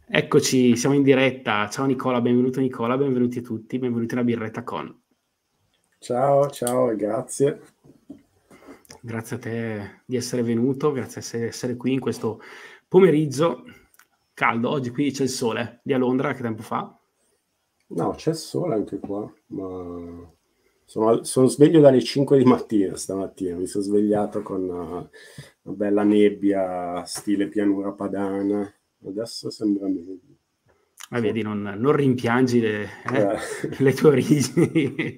Eccoci, siamo in diretta. Ciao Nicola, benvenuto Nicola, benvenuti a tutti, benvenuti alla Birretta Con. Ciao, ciao e grazie. Grazie a te di essere venuto, grazie di essere qui in questo pomeriggio caldo. Oggi qui c'è il sole, lì a Londra che tempo fa? No, c'è sole anche qua, ma sono sveglio dalle 5 di mattina stamattina. Mi sono svegliato con una bella nebbia stile pianura padana. Adesso sembra meglio. Sì. Vedi, non rimpiangi Eh, le tue origini.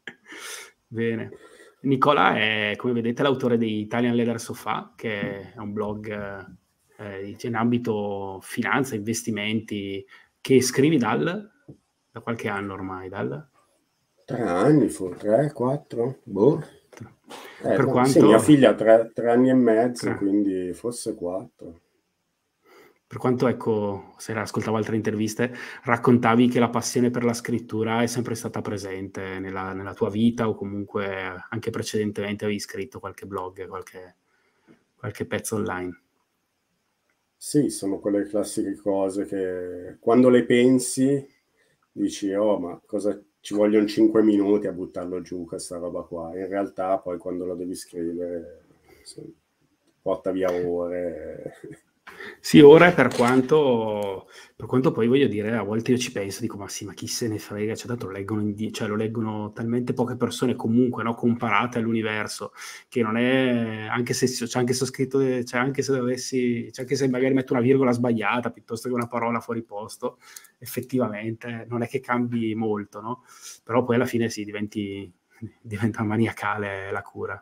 Bene. Nicola è, come vedete, l'autore di Italian Leather Sofa, che è un blog in ambito finanza, investimenti, che scrivi da qualche anno ormai, 3 anni, 4, boh. per No, sì, mia quanto, figlia ha 3 anni e mezzo, tre. quindi forse 4. Per quanto, ecco, se ascoltavo altre interviste, raccontavi che la passione per la scrittura è sempre stata presente nella tua vita, o comunque anche precedentemente avevi scritto qualche blog, qualche pezzo online. Sì, sono quelle classiche cose che quando le pensi dici, oh, ma cosa ci vogliono 5 minuti a buttarlo giù questa roba qua. In realtà poi quando la devi scrivere porta via ore. Sì, ora per quanto poi voglio dire, a volte io ci penso, dico, ma sì, ma chi se ne frega, cioè, tanto lo leggono, cioè, lo leggono talmente poche persone comunque, no, comparate all'universo, che non è, anche se c'è anche se ho scritto, cioè, anche se dovessi, cioè, anche se magari metto una virgola sbagliata, piuttosto che una parola fuori posto, effettivamente non è che cambi molto, no? Però poi alla fine sì, diventa maniacale la cura.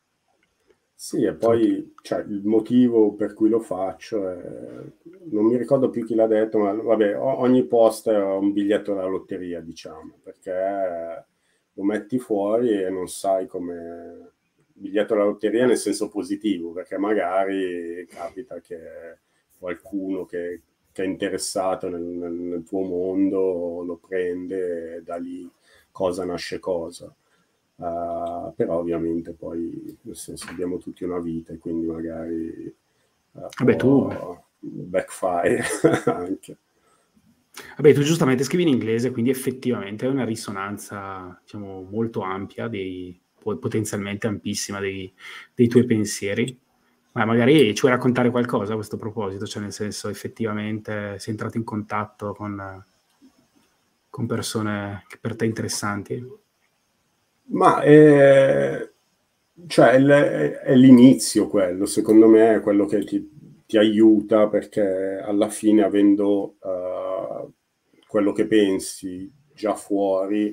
Sì, e Insomma, poi cioè, il motivo per cui lo faccio è, non mi ricordo più chi l'ha detto, ma vabbè, ogni post è un biglietto da lotteria, diciamo, perché lo metti fuori e non sai come biglietto da lotteria nel senso positivo, perché magari capita che qualcuno che è interessato nel tuo mondo lo prende e da lì cosa nasce cosa. Però ovviamente poi, nel senso, abbiamo tutti una vita e quindi magari vabbè, tu può backfire anche. Vabbè, tu giustamente scrivi in inglese, quindi effettivamente è una risonanza, diciamo, molto ampia, potenzialmente ampissima dei tuoi pensieri. Ma magari ci vuoi raccontare qualcosa a questo proposito? Cioè, nel senso, effettivamente sei entrato in contatto con persone che per te interessanti? Ma cioè, è l'inizio quello, secondo me è quello che ti aiuta perché alla fine avendo quello che pensi già fuori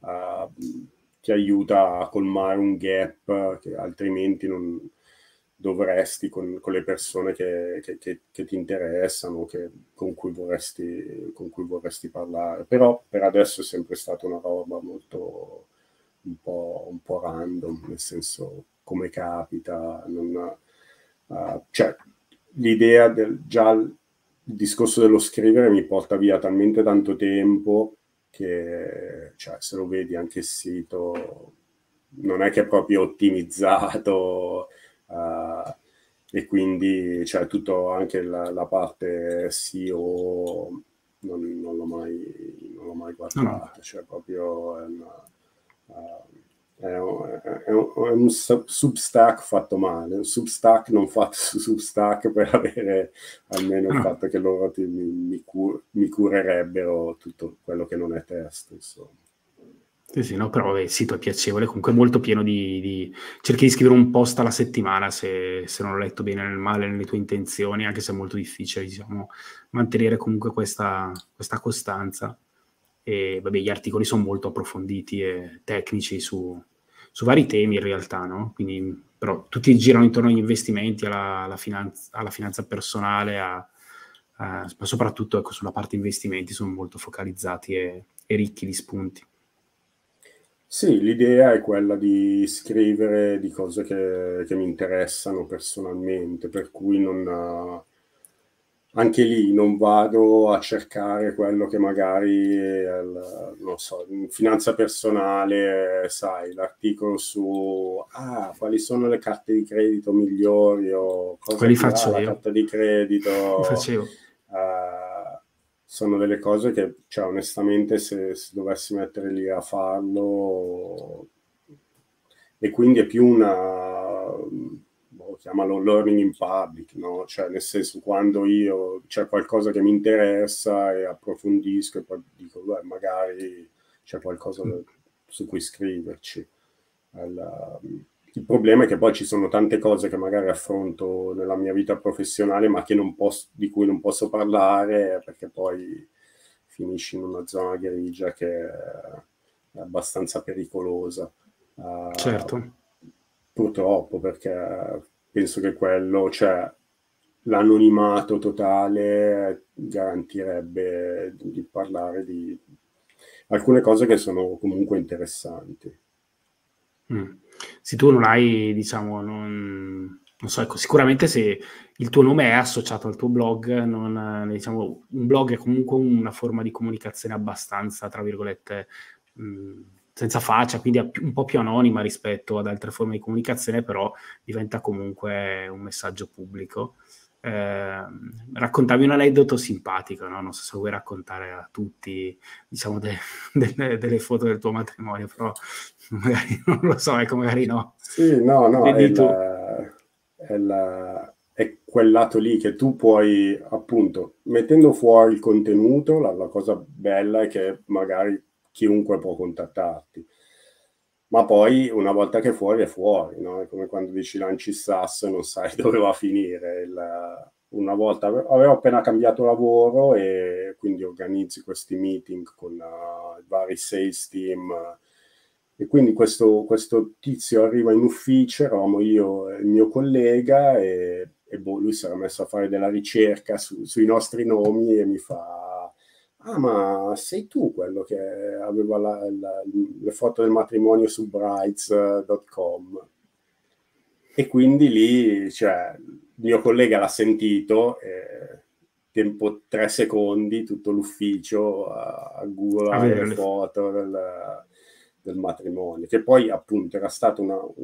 ti aiuta a colmare un gap che altrimenti non dovresti con le persone che ti interessano, con cui vorresti parlare. Però per adesso è sempre stata una roba molto un po' random, nel senso come capita, cioè l'idea già il discorso dello scrivere mi porta via talmente tanto tempo che cioè, se lo vedi anche il sito non è che è proprio ottimizzato e quindi cioè, tutto anche la parte SEO non l'ho mai No, no. guardata, cioè proprio è un Substack fatto male, un Substack non fatto su Substack per avere almeno No, il no. fatto che loro mi curerebbero tutto quello che non è testo, insomma. Sì, sì, no, però vabbè, il sito è piacevole, comunque è molto pieno cerchi di scrivere un post alla settimana, se non ho letto bene nel male nelle tue intenzioni, anche se è molto difficile, diciamo, mantenere comunque questa costanza. E vabbè, gli articoli sono molto approfonditi e tecnici su vari temi in realtà, no? Quindi, però tutti girano intorno agli investimenti, alla finanza personale, ma soprattutto ecco, sulla parte investimenti sono molto focalizzati e ricchi di spunti. Sì, l'idea è quella di scrivere di cose che mi interessano personalmente, per cui anche lì non vado a cercare quello che magari, non so, in finanza personale, sai, l'articolo su quali sono le carte di credito migliori o cosa Quelli ti dà faccio la io, carta di li credito. facevo. sono delle cose che, cioè, onestamente, se dovessi mettere lì a farlo, e quindi è più chiamalo learning in public, no? Cioè, nel senso, quando c'è qualcosa che mi interessa e approfondisco e poi dico, beh, magari c'è qualcosa su cui scriverci. Il problema è che poi ci sono tante cose che magari affronto nella mia vita professionale, ma che di cui non posso parlare, perché poi finisci in una zona grigia che è abbastanza pericolosa. Certo. Purtroppo, perché penso che quello, cioè l'anonimato totale garantirebbe di parlare di alcune cose che sono comunque interessanti. Se tu non hai, diciamo, non so, ecco, sicuramente se il tuo nome è associato al tuo blog, diciamo, un blog è comunque una forma di comunicazione abbastanza, tra virgolette, senza faccia, quindi un po' più anonima rispetto ad altre forme di comunicazione, però diventa comunque un messaggio pubblico. Raccontavi un aneddoto simpatico, no? Non so se vuoi raccontare a tutti, diciamo, delle foto del tuo matrimonio, però magari non lo so, ecco, magari no. Sì, no, è quel lato lì che tu puoi, appunto, mettendo fuori il contenuto, la cosa bella è che magari chiunque può contattarti. Ma poi una volta che è fuori, no? È come quando dici lanci il sasso e non sai dove va a finire. Una volta avevo appena cambiato lavoro e quindi organizzi questi meeting con i vari sales team. E quindi questo tizio arriva in ufficio, eravamo io e il mio collega, e lui si era messo a fare della ricerca sui nostri nomi e mi fa: ah, ma sei tu quello che aveva le foto del matrimonio su brights.com? E quindi lì, cioè, il mio collega l'ha sentito, tempo 3 secondi, tutto l'ufficio a Google le foto del matrimonio, che poi appunto era stata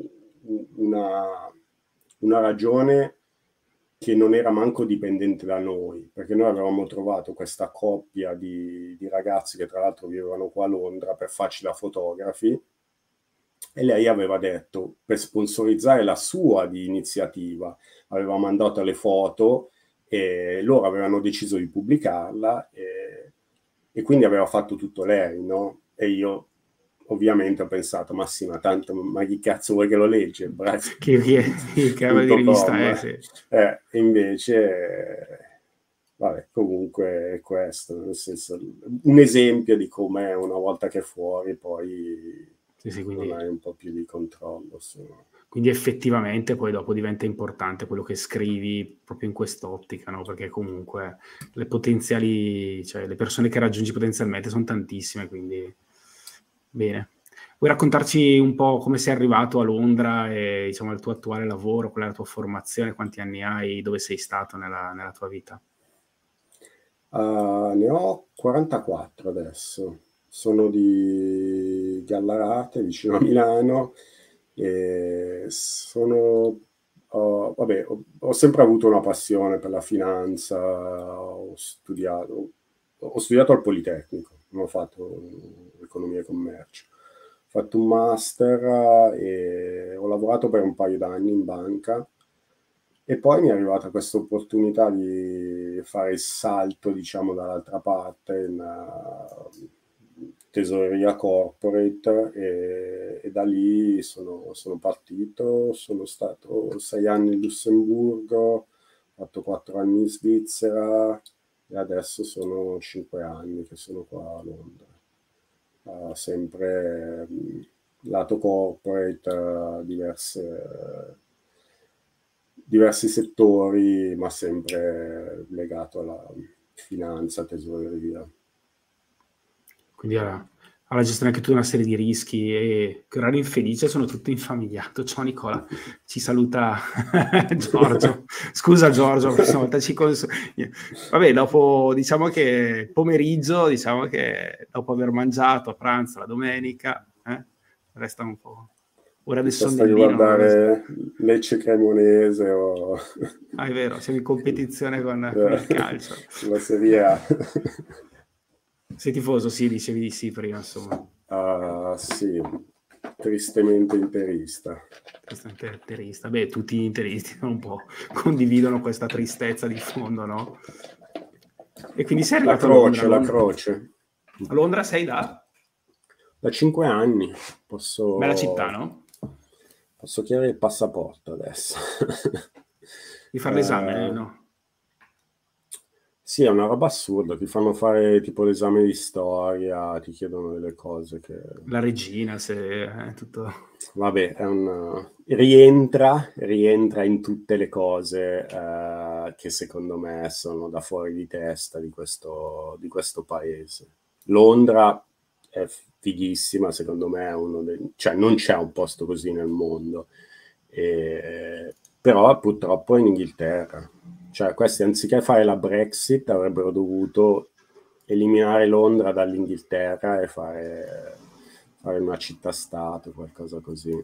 una ragione che non era manco dipendente da noi, perché noi avevamo trovato questa coppia di ragazzi che tra l'altro vivevano qua a Londra per farci da fotografi, e lei aveva detto, per sponsorizzare la sua di iniziativa, aveva mandato le foto e loro avevano deciso di pubblicarla, e quindi aveva fatto tutto lei, no? E io ovviamente ho pensato, ma sì, ma tanto, ma chi cazzo vuoi che lo legge? Che aveva di rivista, sì. E invece, vabbè, comunque è questo, nel senso, un esempio di come una volta che è fuori poi quindi, non hai un po' più di controllo. Quindi effettivamente poi dopo diventa importante quello che scrivi proprio in quest'ottica, no? Perché comunque le potenziali, cioè le persone che raggiungi potenzialmente sono tantissime, quindi bene. Vuoi raccontarci un po' come sei arrivato a Londra e, diciamo, il tuo attuale lavoro, qual è la tua formazione, quanti anni hai, dove sei stato nella tua vita? Ne ho 44 adesso. Sono di Gallarate, vicino a Milano, e ho sempre avuto una passione per la finanza. Ho studiato al Politecnico, non ho fatto economia e commercio. Ho fatto un master e ho lavorato per un paio d'anni in banca, e poi mi è arrivata questa opportunità di fare il salto, diciamo, dall'altra parte in tesoreria corporate, e da lì sono partito. Sono stato 6 anni in Lussemburgo, ho fatto 4 anni in Svizzera e adesso sono 5 anni che sono qua a Londra. Sempre lato corporate, diversi settori, ma sempre legato alla finanza, tesoreria. Quindi alla gestione anche tutta una serie di rischi, e che orario infelice, sono tutto infamiliato. Ciao Nicola, ci saluta Giorgio. Scusa Giorgio, questa volta vabbè, dopo, diciamo che pomeriggio, diciamo che dopo aver mangiato a pranzo la domenica, resta un po' ora del Basta di sonnellino. guardare Lecce Cremonese o... Ah, è vero, siamo in competizione con il calcio. La Serie A. Sei tifoso? Sì, dicevi di sì prima, insomma. Sì, tristemente interista. Interista. Beh, tutti gli interisti un po' condividono questa tristezza di fondo, no? E quindi sei arrivato a Londra. La croce. A Londra sei da 5 anni. Bella città, no? Posso chiedere il passaporto adesso. Di fare l'esame, no? Sì, è una roba assurda, ti fanno fare tipo l'esame di storia, ti chiedono delle cose che... La regina, se è tutto... Vabbè, rientra in tutte le cose che secondo me sono da fuori di testa di questo paese. Londra è fighissima, secondo me è cioè non c'è un posto così nel mondo, però purtroppo è in Inghilterra. Cioè questi anziché fare la Brexit avrebbero dovuto eliminare Londra dall'Inghilterra e fare una città-stato, qualcosa così.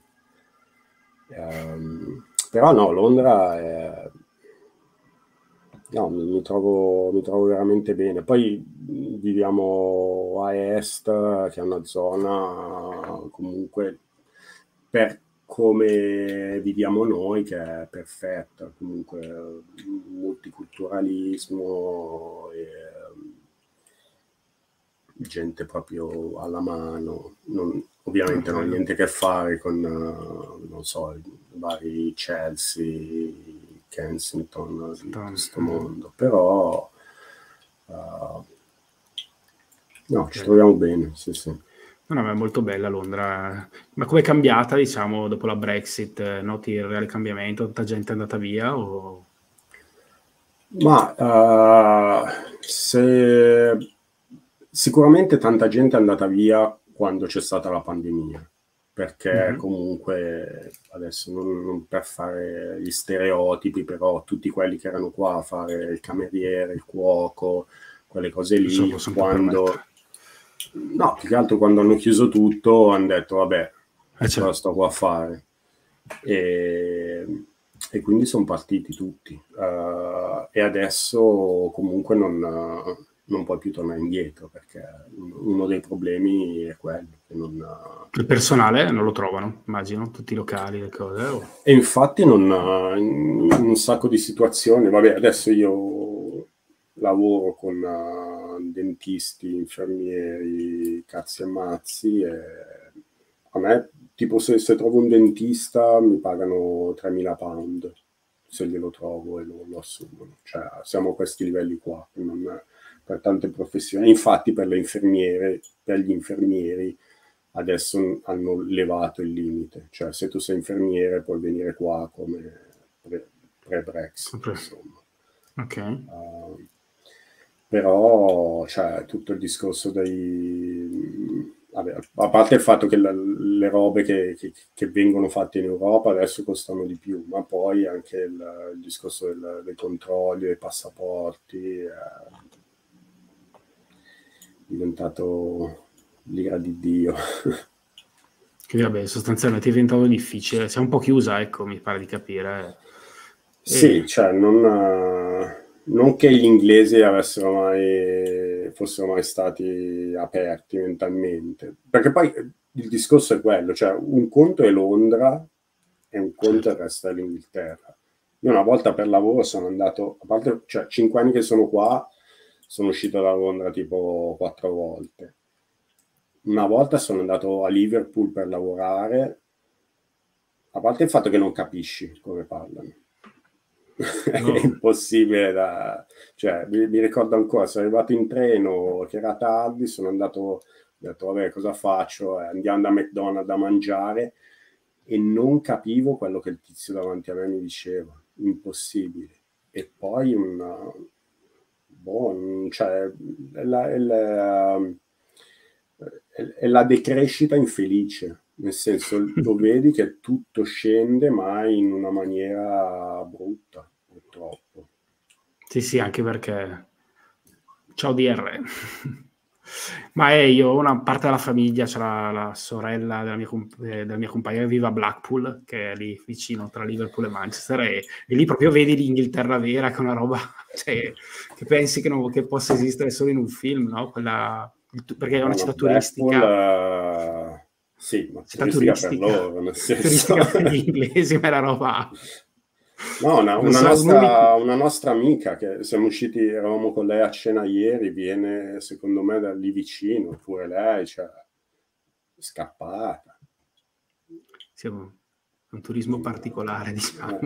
Però no, Londra è... No, mi trovo veramente bene. Poi viviamo a est, che è una zona comunque per come viviamo noi, che è perfetta. Comunque multiculturalismo, gente proprio alla mano. Ovviamente non ha niente a che fare con, non so, i vari Chelsea, Kensington di questo mondo, però no, ci troviamo bene, sì. No, ma è molto bella Londra. Ma come è cambiata, diciamo, dopo la Brexit? Noti il reale cambiamento? Tanta gente è andata via? O... Ma sicuramente tanta gente è andata via quando c'è stata la pandemia, perché comunque, adesso non per fare gli stereotipi, però tutti quelli che erano qua a fare il cameriere, il cuoco, quelle cose lì, quando... No, più che altro quando hanno chiuso tutto hanno detto vabbè, cosa sto qua a fare? E quindi sono partiti tutti. E adesso comunque non puoi più tornare indietro, perché uno dei problemi è quello. Che il personale non lo trovano, immagino, tutti i locali, le cose. E infatti in un sacco di situazioni, vabbè, adesso io lavoro con dentisti, infermieri, cazzi e mazzi, e a me, tipo, se trovo un dentista mi pagano 3.000 pound se glielo trovo e lo assumono. Cioè siamo a questi livelli qua, non per tante professioni. Infatti per gli infermieri adesso hanno levato il limite, cioè se tu sei infermiere puoi venire qua come pre-Brexit, insomma. Ok. Però cioè, tutto il discorso dei... Vabbè, a parte il fatto che le robe che vengono fatte in Europa adesso costano di più, ma poi anche il discorso dei controlli, dei passaporti è diventato l'ira di Dio. Quindi vabbè, sostanzialmente è diventato difficile, si è un po' chiusa, ecco, mi pare di capire. Sì, cioè non che gli inglesi fossero mai stati aperti mentalmente, perché poi il discorso è quello, cioè un conto è Londra e un conto è il resto dell'Inghilterra. Io una volta per lavoro sono andato, a parte, cioè 5 anni che sono qua, sono uscito da Londra tipo 4 volte. Una volta sono andato a Liverpool per lavorare, a parte il fatto che non capisci come parlano. No. È impossibile cioè mi ricordo ancora, sono arrivato in treno che era tardi, ho detto vabbè, cosa faccio? Andiamo da McDonald's a mangiare, e non capivo quello che il tizio davanti a me mi diceva, impossibile. E poi cioè è la decrescita infelice, nel senso, lo vedi che tutto scende, ma in una maniera brutta, purtroppo. Sì, anche perché ciao DR. Ma io, una parte della famiglia, c'è la sorella della mia compagna che vive a Blackpool, che è lì vicino tra Liverpool e Manchester, e lì proprio vedi l'Inghilterra vera, che è una roba, cioè, che pensi che possa esistere solo in un film, no? Perché è una città Blackpool, turistica. sì, ma Città turistica per turistica, loro, nel senso... turistica per gli inglesi, ma è la roba... No, Non so, un unico... una nostra amica che siamo usciti, eravamo con lei a cena ieri, viene secondo me da lì vicino, pure lei, cioè, scappata. Sì, è un turismo particolare, diciamo.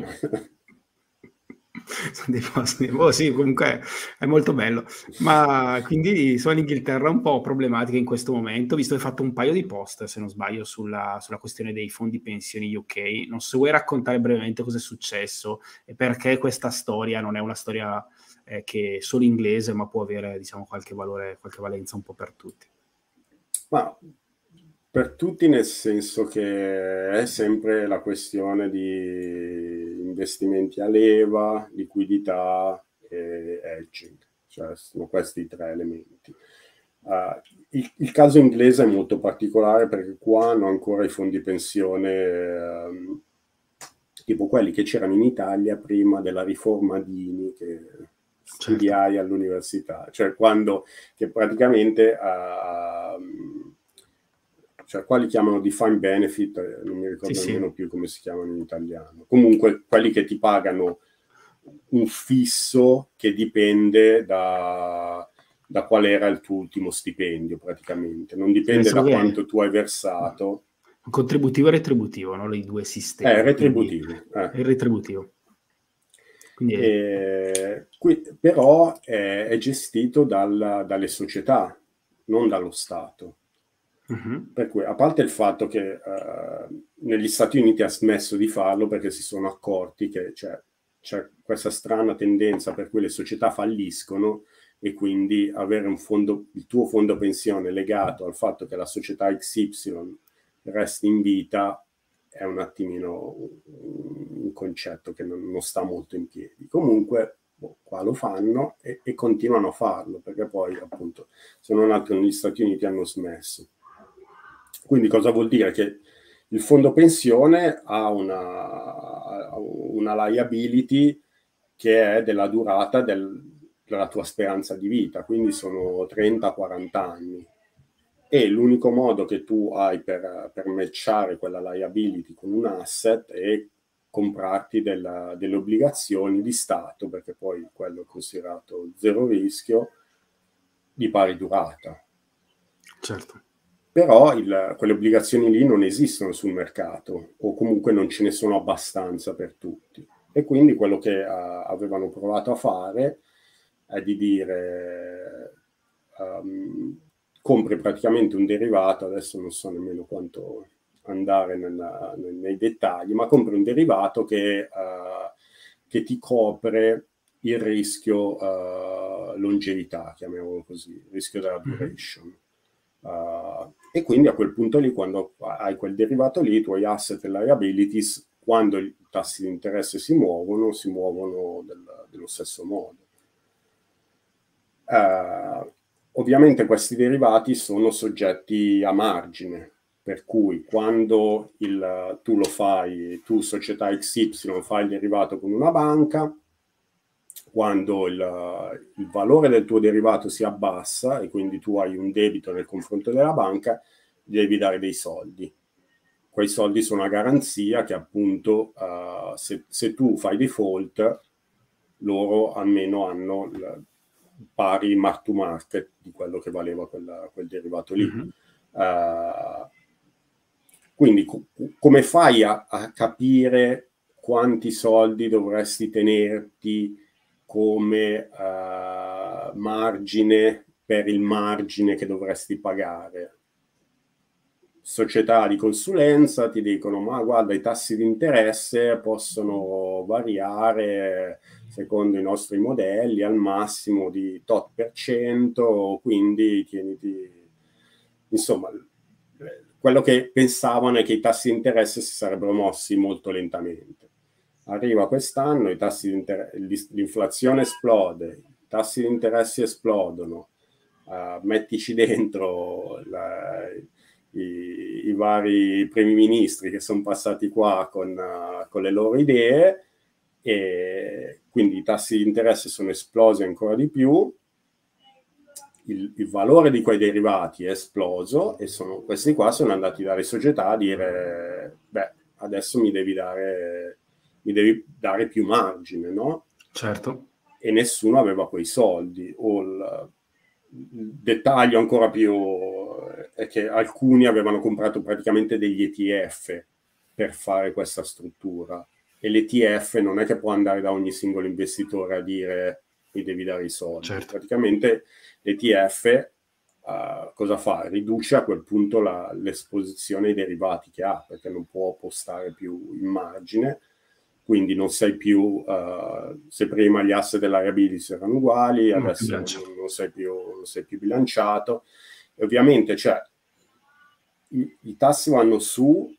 Sono dei posti... Oh, sì, comunque è molto bello. Ma quindi insomma, l'Inghilterra è un po' problematica in questo momento, visto che hai fatto un paio di post, se non sbaglio, sulla questione dei fondi pensioni UK. Non so se vuoi raccontare brevemente cosa è successo e perché questa storia non è una storia che è solo inglese, ma può avere, diciamo, qualche valore, qualche valenza un po' per tutti. Ma per tutti, nel senso che è sempre la questione di investimenti a leva, liquidità e hedging, cioè sono questi i tre elementi. Il caso inglese è molto particolare perché qua hanno ancora i fondi pensione tipo quelli che c'erano in Italia prima della riforma Dini che studiai all'università, cioè quando che praticamente cioè qua li chiamano defined benefit, non mi ricordo nemmeno più come si chiamano in italiano. Comunque quelli che ti pagano un fisso che dipende da qual era il tuo ultimo stipendio praticamente, non dipende da quanto tu hai versato. Contributivo e retributivo, no? I due sistemi. È retributivo. È retributivo. Però è gestito dalle società, non dallo Stato. Per cui, a parte il fatto che negli Stati Uniti ha smesso di farlo perché si sono accorti che c'è questa strana tendenza per cui le società falliscono e quindi avere il tuo fondo pensione legato al fatto che la società XY resti in vita è un attimino un concetto che non sta molto in piedi. Comunque qua lo fanno e continuano a farlo perché poi appunto se non altro negli Stati Uniti hanno smesso. Quindi cosa vuol dire? Che il fondo pensione ha una liability che è della durata della tua speranza di vita, quindi sono 30-40 anni. E l'unico modo che tu hai per matchare quella liability con un asset è comprarti delle obbligazioni di Stato, perché poi quello è considerato zero rischio, di pari durata. Certo. Però quelle obbligazioni lì non esistono sul mercato, o comunque non ce ne sono abbastanza per tutti. E quindi quello che avevano provato a fare è di dire compri praticamente un derivato, adesso non so nemmeno quanto andare nei dettagli, ma compri un derivato che ti copre il rischio longevità, chiamiamolo così, il rischio della duration. E quindi a quel punto lì, quando hai quel derivato lì, i tuoi asset e liabilities, quando i tassi di interesse si muovono dello stesso modo. Ovviamente questi derivati sono soggetti a margine, per cui quando tu società XY fai il derivato con una banca, quando il valore del tuo derivato si abbassa e quindi tu hai un debito nei confronti della banca, devi dare dei soldi. Quei soldi sono a garanzia che appunto se tu fai default, loro almeno hanno pari mark to market di quello che valeva quel derivato lì. Quindi come fai a capire quanti soldi dovresti tenerti come margine per il margine che dovresti pagare? Società di consulenza ti dicono: ma guarda, i tassi di interesse possono variare secondo i nostri modelli al massimo di tot %, quindi tieniti, insomma, quello che pensavano è che i tassi di interesse si sarebbero mossi molto lentamente. Arriva quest'anno, l'inflazione esplode, i tassi di interesse esplodono, mettici dentro i vari primi ministri che sono passati qua con le loro idee, e quindi i tassi di interesse sono esplosi ancora di più, il valore di quei derivati è esploso, e questi qua sono andati dalle società a dire: beh, adesso mi devi dare più margine, no? Certo. E nessuno aveva quei soldi. O il dettaglio ancora più è che alcuni avevano comprato praticamente degli ETF per fare questa struttura, e l'ETF non è che può andare da ogni singolo investitore a dire: mi devi dare i soldi. Certo. Praticamente l'ETF cosa fa? Riduce a quel punto l'esposizione ai derivati che ha, perché non può postare più in margine, quindi non sei più, se prima gli asset e liability erano uguali, adesso non sei più bilanciato. E ovviamente, cioè, i tassi vanno su,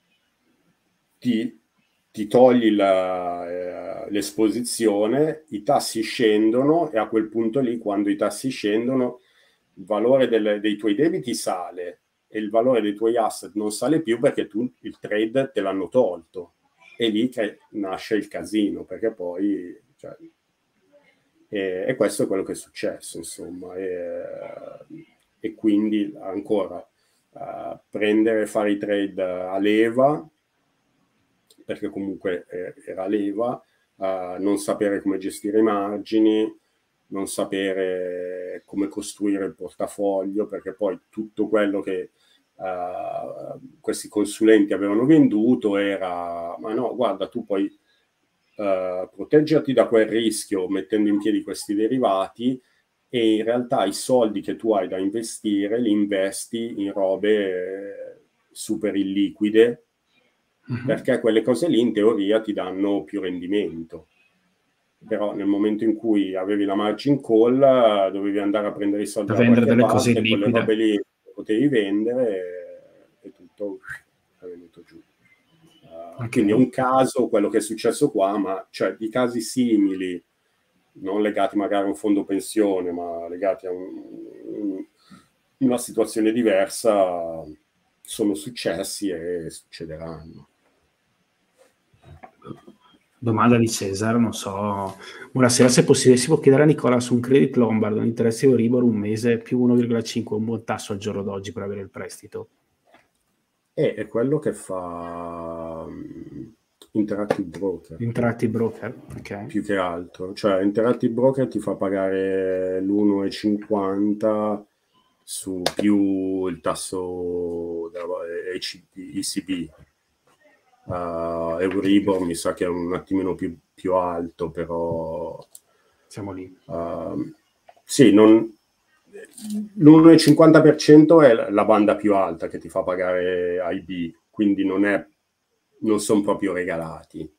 ti togli l'esposizione, i tassi scendono, e a quel punto lì, quando i tassi scendono, il valore dei tuoi debiti sale e il valore dei tuoi asset non sale più, perché tu il trade te l'hanno tolto, e lì nasce il casino, perché poi, cioè, e questo è quello che è successo, insomma, e quindi ancora fare i trade a leva, perché comunque era leva, non sapere come gestire i margini, non sapere come costruire il portafoglio, perché poi tutto quello che questi consulenti avevano venduto era: ma no, guarda, tu puoi proteggerti da quel rischio mettendo in piedi questi derivati, e in realtà i soldi che tu hai da investire li investi in robe super illiquide, perché quelle cose lì in teoria ti danno più rendimento. Però nel momento in cui avevi la margin call, dovevi andare a prendere i soldi da qualche parte, e quelle robe lì potevi vendere, e tutto è venuto giù. Quindi è un caso quello che è successo qua, ma cioè di casi simili, non legati magari a un fondo pensione, ma legati a una situazione diversa, sono successi e succederanno. Domanda di Cesare, non so, buonasera, se è possibile si può chiedere a Nicola su un Credit Lombard, un interesse Euribor un mese più 1,5, un buon tasso al giorno d'oggi per avere il prestito? È quello che fa Interactive Broker. Interactive Broker, ok. Più che altro, cioè Interactive Broker ti fa pagare l'1,50 su più il tasso ECB. Euribor mi sa che è un attimino più alto, però siamo lì. Sì, l'1,50% è la banda più alta che ti fa pagare IB, quindi non sono proprio regalati,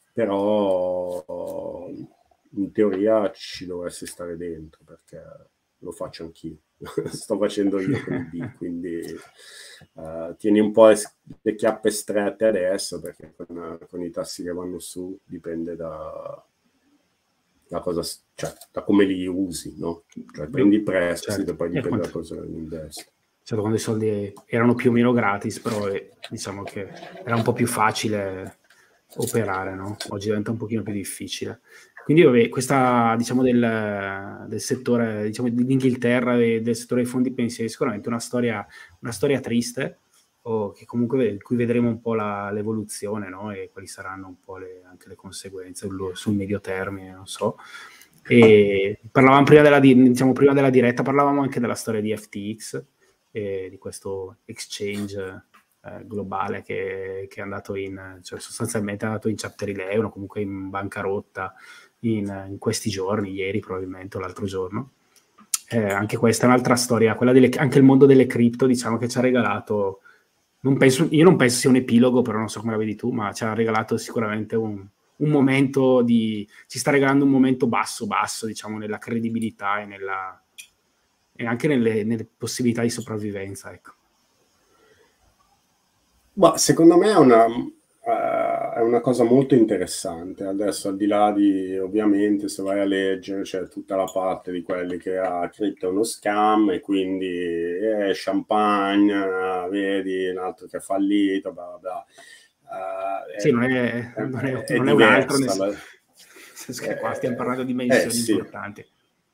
però in teoria ci dovresti stare dentro, perché lo faccio anch'io. Sto facendo io con IB, quindi tieni un po' le chiappe strette adesso, perché con i tassi che vanno su dipende da cosa, cioè da come li usi, no? Cioè prendi i prestiti, certo, e poi dipende da cosa investi. Certo, quando i soldi erano più o meno gratis, però diciamo che era un po' più facile operare, no? Oggi diventa un pochino più difficile. Quindi vabbè, questa, diciamo, del settore, diciamo, d'Inghilterra e del settore dei fondi pensieri, sicuramente una storia triste, che comunque in cui vedremo un po' l'evoluzione, no? E quali saranno un po' anche le conseguenze sul medio termine, non so. E parlavamo prima della diretta, parlavamo anche della storia di FTX, di questo exchange globale che è andato cioè sostanzialmente è andato in Chapter 11, comunque in bancarotta in questi giorni, ieri probabilmente o l'altro giorno. Anche questa è un'altra storia, quella anche il mondo delle cripto, diciamo, che ci ha regalato, io non penso sia un epilogo, però non so come la vedi tu, ma ci ha regalato sicuramente un momento ci sta regalando un momento basso, diciamo, nella credibilità e anche nelle possibilità di sopravvivenza, ecco. Ma secondo me è una cosa molto interessante. Adesso, al di là di, ovviamente, se vai a leggere, c'è tutta la parte di quelli che cripto è uno scam e quindi champagne, vedi, un altro che è fallito, bla bla. Sì, non è un altro, nel diversa. senso che qua stiamo parlando di dimensioni Sì. importanti.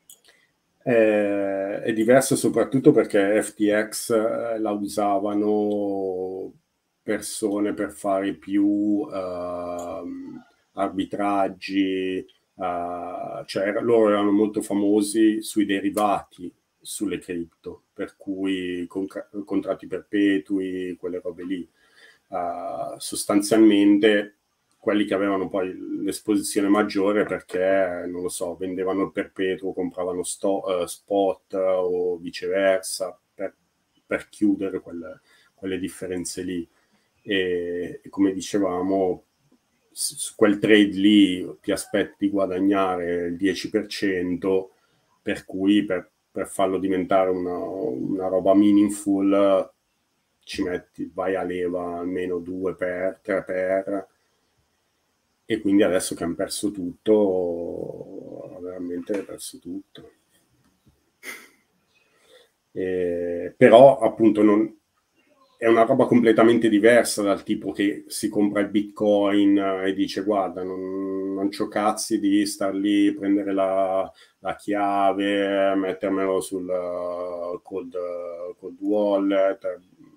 È diverso soprattutto perché FTX la usavano persone per fare più arbitraggi, cioè loro erano molto famosi sui derivati sulle cripto, per cui contratti perpetui, quelle robe lì. Sostanzialmente quelli che avevano poi l'esposizione maggiore perché, non lo so, vendevano il perpetuo, compravano spot o viceversa per chiudere quelle differenze lì. E come dicevamo, su quel trade lì ti aspetti di guadagnare il 10%, per cui per farlo diventare una roba meaningful ci metti, vai a leva almeno 2 per 3 per, e quindi adesso che hanno perso tutto, veramente perso tutto. Però appunto è una roba completamente diversa dal tipo che si compra il Bitcoin e dice guarda, non c'ho cazzi di star lì, prendere la chiave, mettermelo sul cold wallet.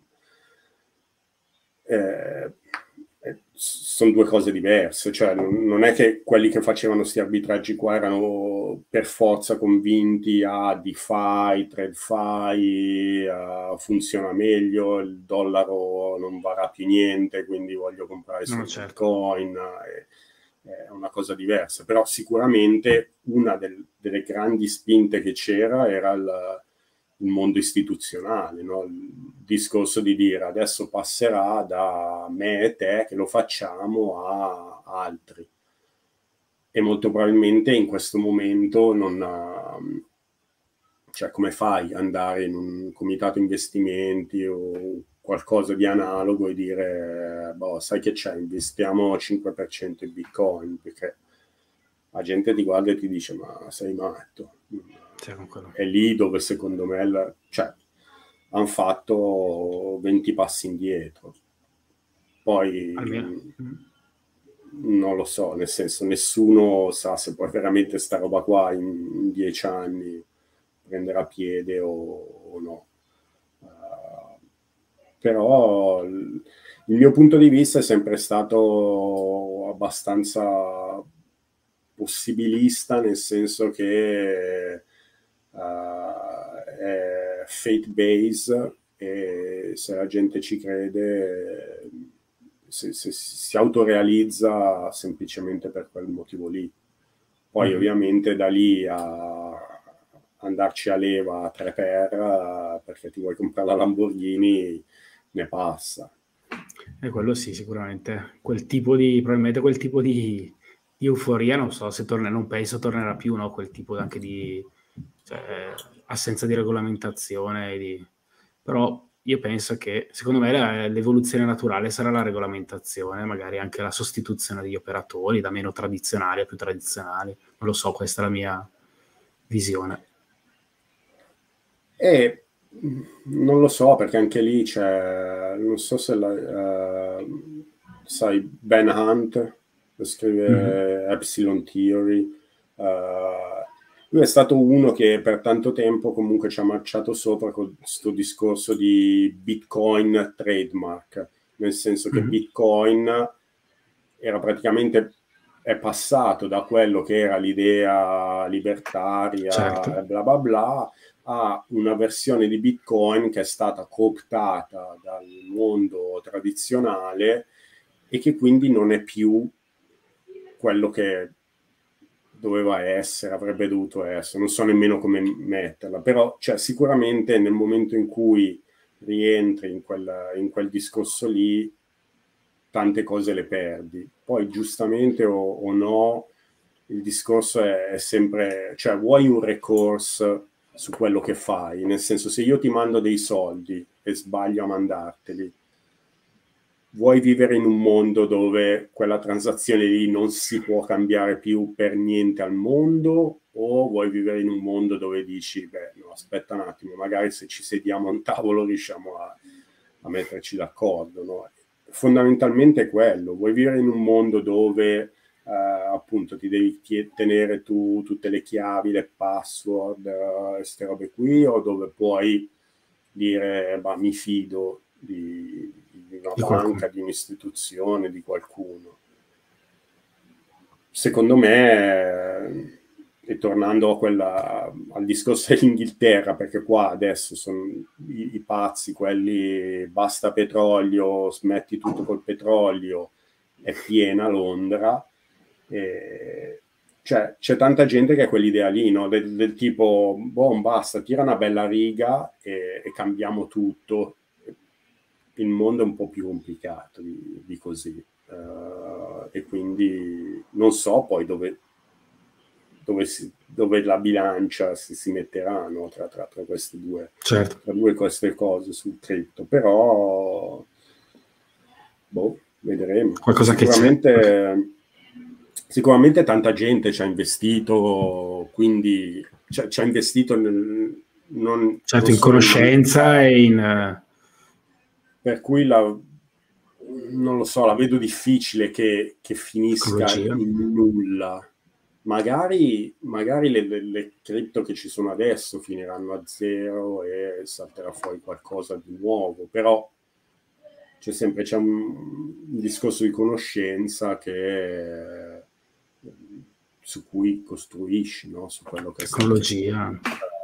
Sono due cose diverse, cioè non è che quelli che facevano questi arbitraggi qua erano per forza convinti a DeFi, TradFi, funziona meglio, il dollaro non varrà più niente, quindi voglio comprare su Bitcoin, è una cosa diversa, però sicuramente una delle grandi spinte che c'era era il mondo istituzionale, no? Il discorso di dire adesso passerà da me e te che lo facciamo a altri, e molto probabilmente in questo momento cioè come fai ad andare in un comitato investimenti o qualcosa di analogo e dire boh, sai che c'è, investiamo 5% in Bitcoin, perché la gente ti guarda e ti dice ma sei matto. È lì dove secondo me hanno fatto 20 passi indietro. Poi non lo so, nel senso, nessuno sa se poi veramente sta roba qua in 10 anni prenderà piede o no. Però il mio punto di vista è sempre stato abbastanza possibilista, nel senso che è faith-based e se la gente ci crede se si autorealizza semplicemente per quel motivo lì. Poi ovviamente da lì a andarci a leva a 3 per perché ti vuoi comprare la Lamborghini ne passa. E quello sì, sicuramente. Probabilmente quel tipo di euforia, non so se non penso tornerà più, no? Quel tipo anche di assenza di regolamentazione. Però io penso che, secondo me, l'evoluzione naturale sarà la regolamentazione, magari anche la sostituzione degli operatori da meno tradizionali a più tradizionali. Non lo so, questa è la mia visione. Non lo so, perché anche lì c'è, non so se sai, Ben Hunt, che scrive Epsilon Theory, lui è stato uno che per tanto tempo comunque ci ha marciato sopra con questo discorso di Bitcoin trademark, nel senso che Bitcoin era praticamente, è passato da quello che era l'idea libertaria, bla bla bla, a una versione di Bitcoin che è stata cooptata dal mondo tradizionale e che quindi non è più quello che doveva essere, avrebbe dovuto essere. Non so nemmeno come metterla, però sicuramente nel momento in cui rientri in quel discorso lì, tante cose le perdi. Poi giustamente o no, il discorso è sempre, cioè vuoi un recourse su quello che fai, nel senso, se io ti mando dei soldi e sbaglio a mandarteli, vuoi vivere in un mondo dove quella transazione lì non si può cambiare più per niente al mondo, o vuoi vivere in un mondo dove dici, beh, no, aspetta un attimo, magari se ci sediamo a un tavolo riusciamo a metterci d'accordo, no? Fondamentalmente è quello, vuoi vivere in un mondo dove appunto ti devi tenere tu tutte le chiavi, le password, queste robe qui, o dove puoi dire, ma mi fido di una banca, di un'istituzione, di qualcuno. Secondo me, e tornando al discorso dell'Inghilterra, perché qua adesso sono i pazzi, quelli basta petrolio, smetti tutto col petrolio, è piena Londra, cioè c'è tanta gente che ha quell'idea lì, no? del tipo, boh, basta, tira una bella riga e cambiamo tutto. Il mondo è un po' più complicato di così, e quindi non so poi dove la bilancia si metterà, no? tra queste due, certo, tra due queste cose sul cripto, però boh, vedremo. Qualcosa Sicuramente tanta gente ci ha investito, quindi ci ha investito non in conoscenza e in... Per cui non lo so, la vedo difficile che finisca in nulla. Magari le cripto che ci sono adesso finiranno a zero e salterà fuori qualcosa di nuovo, però c'è un discorso di conoscenza su cui costruisci, no? Su quello che tecnologia.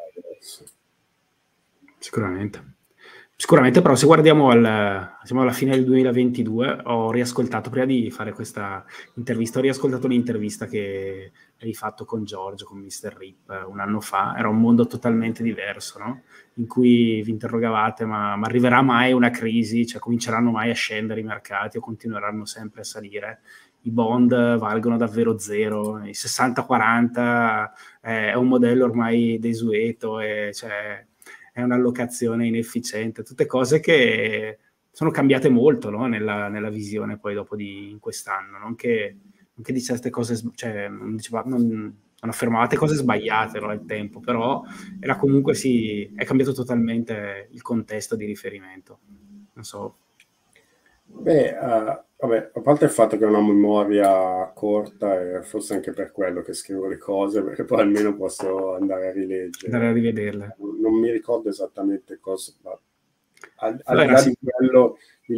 Sicuramente, però se guardiamo siamo alla fine del 2022, ho riascoltato, prima di fare questa intervista, ho riascoltato l'intervista che hai fatto con Giorgio, con Mr. Rip, un anno fa. Era un mondo totalmente diverso, no? In cui vi interrogavate, ma arriverà mai una crisi? Cioè, cominceranno mai a scendere i mercati o continueranno sempre a salire? I bond valgono davvero zero, i 60-40 è un modello ormai desueto, cioè è un'allocazione inefficiente, tutte cose che sono cambiate molto, no? nella visione poi dopo in quest'anno, non che diceste cose, cioè non affermavate cose sbagliate, no, al tempo, però era comunque è cambiato totalmente il contesto di riferimento. Non so. Beh, vabbè, a parte il fatto che ho una memoria corta, e forse anche per quello che scrivo le cose, perché poi almeno posso andare a rileggere. Andare a rivederle. Non mi ricordo esattamente cosa, ma al di là di quello,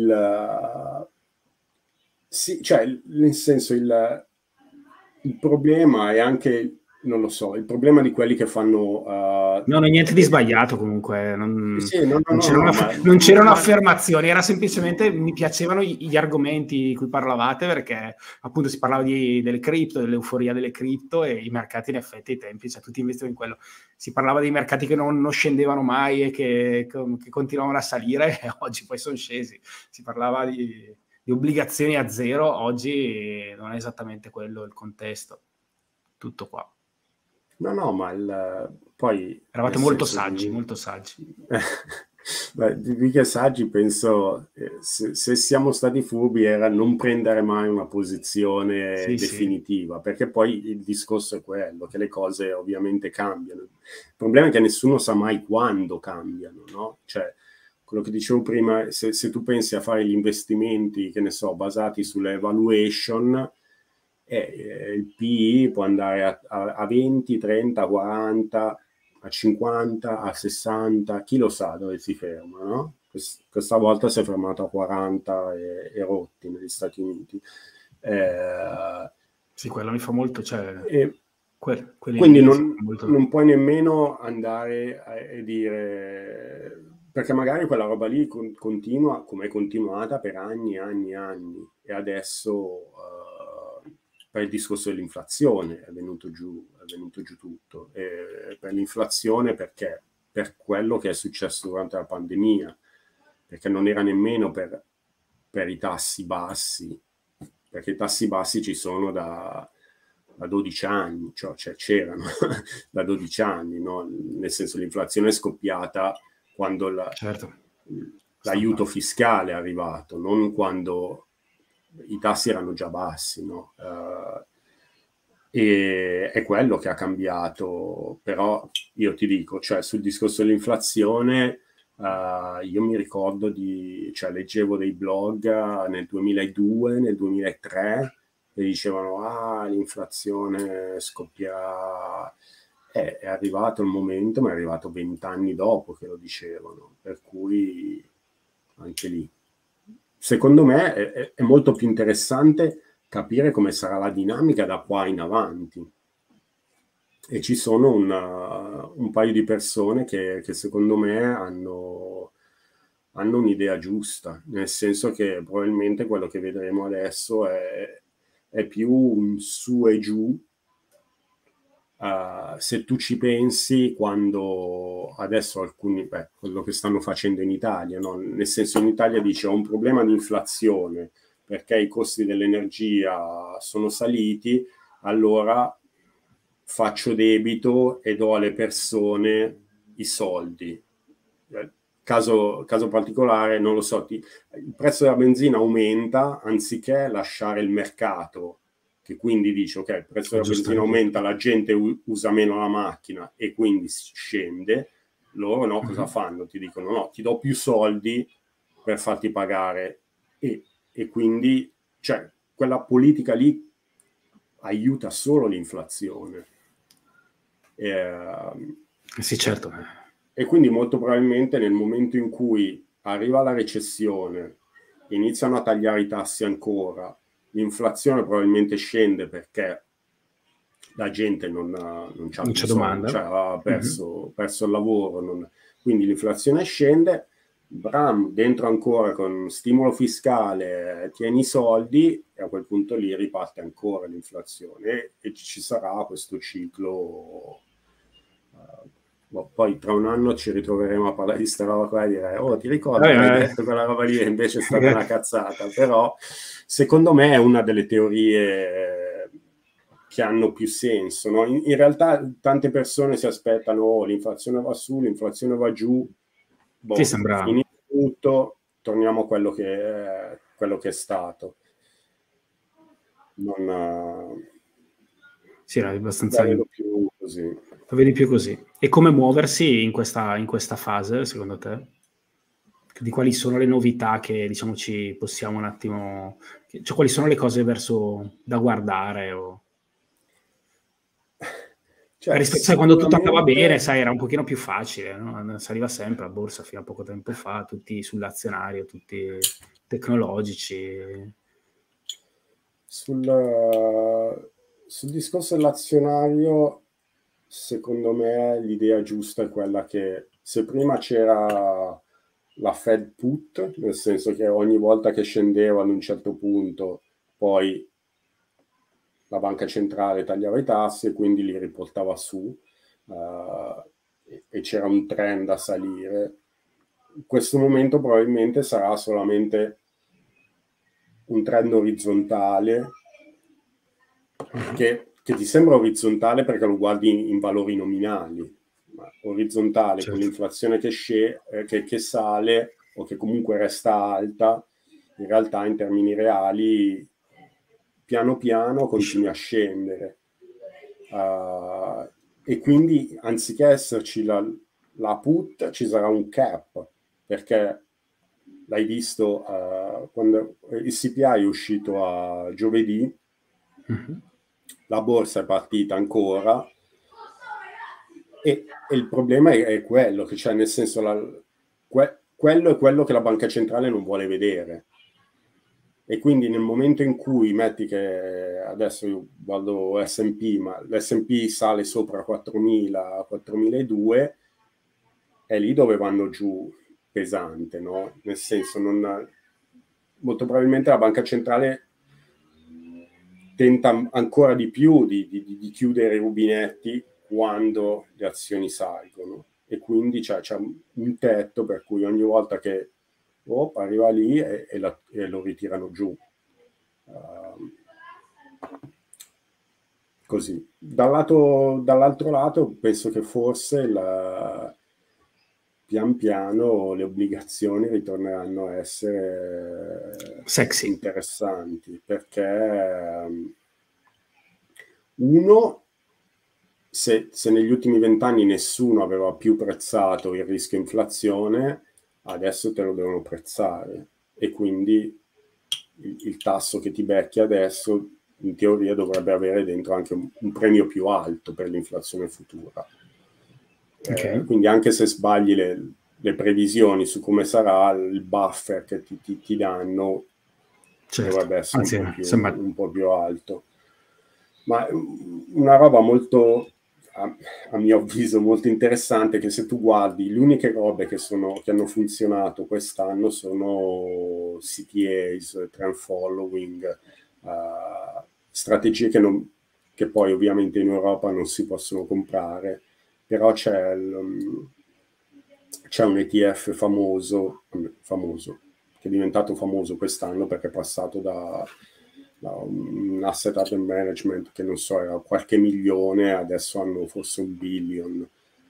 sì, cioè, nel senso, il problema è anche, non lo so, il problema di quelli che fanno... no, niente di sbagliato comunque, non c'erano affermazioni, era semplicemente mi piacevano gli argomenti di cui parlavate, perché appunto si parlava delle cripto, dell'euforia delle cripto, e i mercati in effetti ai tempi, cioè tutti investivano in quello. Si parlava dei mercati che non scendevano mai e che continuavano a salire, e oggi poi sono scesi. Si parlava di obbligazioni a zero, oggi non è esattamente quello il contesto. Tutto qua. No, ma poi... Eravate molto saggi, molto saggi. Beh, di che saggi penso, se siamo stati furbi, era non prendere mai una posizione definitiva, perché poi il discorso è quello, che le cose ovviamente cambiano. Il problema è che nessuno sa mai quando cambiano, no? Cioè, quello che dicevo prima, se tu pensi a fare gli investimenti, che ne so, basati sulle valuation, il PI può andare a 20, 30, 40, a 50, a 60, chi lo sa dove si ferma, no? Questa volta si è fermato a 40 e rotti negli Stati Uniti. Sì, quello mi fa molto... quindi non puoi nemmeno andare a dire... Perché magari quella roba lì continua come è continuata per anni, e adesso... per il discorso dell'inflazione è venuto giù tutto, e per l'inflazione perché? Per quello che è successo durante la pandemia, perché non era nemmeno per i tassi bassi, perché i tassi bassi ci sono da 12 anni, cioè c'erano da 12 anni, no? Nel senso, l'inflazione è scoppiata quando l'aiuto fiscale è arrivato, non quando i tassi erano già bassi, no? E è quello che ha cambiato. Però io ti dico, cioè, sul discorso dell'inflazione, io mi ricordo cioè, leggevo dei blog nel 2002, nel 2003, che dicevano l'inflazione scoppierà. È arrivato il momento, ma è arrivato 20 anni dopo che lo dicevano, per cui anche lì. Secondo me è molto più interessante capire come sarà la dinamica da qua in avanti. E ci sono un paio di persone che secondo me hanno un'idea giusta, nel senso che probabilmente quello che vedremo adesso è più un su e giù. Se tu ci pensi, quando adesso alcuni, quello che stanno facendo in Italia, no? Nel senso, in Italia dice ho un problema di inflazione perché i costi dell'energia sono saliti, allora faccio debito e do alle persone i soldi. Caso particolare, non lo so, il prezzo della benzina aumenta, anziché lasciare il mercato, che quindi dice ok, il prezzo della benzina aumenta, la gente usa meno la macchina e quindi scende, loro no, cosa fanno? Ti dicono no, ti do più soldi per farti pagare, e quindi, cioè, quella politica lì aiuta solo l'inflazione. Sì, certo. E quindi molto probabilmente nel momento in cui arriva la recessione, iniziano a tagliare i tassi ancora, l'inflazione probabilmente scende perché la gente non c'è domanda, cioè ha perso il lavoro, quindi l'inflazione scende, dentro ancora con stimolo fiscale tieni i soldi, e a quel punto lì riparte ancora l'inflazione e ci sarà questo ciclo. Poi tra un anno ci ritroveremo a parlare di sta roba qua e dire oh, ti ricordi che hai detto quella roba lì, invece è stata una cazzata. Però secondo me è una delle teorie che hanno più senso, no? In realtà tante persone si aspettano l'inflazione va su, l'inflazione va giù, sì, sembra finito tutto, torniamo a quello che è stato. Sì, era abbastanza più così. Lo vedi più così. E come muoversi in questa fase, secondo te? Di quali sono le novità che, diciamo, ci possiamo un attimo... Cioè, quali sono le cose da guardare? Cioè, rispetto a quando tutto andava bene, sai, era un pochino più facile, no? Saliva sempre la borsa fino a poco tempo fa, tutti sull'azionario, tutti tecnologici. Sul discorso dell'azionario, secondo me l'idea giusta è quella che se prima c'era la Fed put, nel senso che ogni volta che scendeva ad un certo punto poi la banca centrale tagliava i tassi e quindi li riportava su, e c'era un trend a salire. In questo momento probabilmente sarà solamente un trend orizzontale che ti sembra orizzontale perché lo guardi in valori nominali, ma orizzontale, certo, con l'inflazione che sale o che comunque resta alta, in realtà in termini reali piano piano continui a scendere, e quindi anziché esserci la put ci sarà un cap, perché l'hai visto quando il CPI è uscito a giovedì, la borsa è partita ancora e il problema è quello, che c'è, nel senso quello è quello che la banca centrale non vuole vedere. E quindi nel momento in cui metti che adesso io vado S&P, ma l'S&P sale sopra 4.000, 4.200, è lì dove vanno giù pesante, no? Nel senso, molto probabilmente la banca centrale tenta ancora di più di chiudere i rubinetti quando le azioni salgono, e quindi c'è un tetto per cui ogni volta che arriva lì e lo ritirano giù. Così. Dall'altro lato penso che forse pian piano le obbligazioni ritorneranno a essere sexy, interessanti, perché uno, se negli ultimi 20 anni nessuno aveva più prezzato il rischio inflazione, adesso te lo devono prezzare, e quindi il tasso che ti becchi adesso in teoria dovrebbe avere dentro anche un premio più alto per l'inflazione futura. okay. Quindi anche se sbagli le previsioni su come sarà, il buffer che ti danno dovrebbe essere Anzi, un po' più alto. Ma una roba molto, a mio avviso, molto interessante, che se tu guardi, le uniche robe che hanno funzionato quest'anno sono CTAs, trend following, strategie che poi ovviamente in Europa non si possono comprare, però c'è un ETF famoso, che è diventato famoso quest'anno perché è passato da un asset under management che non so, era qualche milione, adesso hanno forse 1 billion,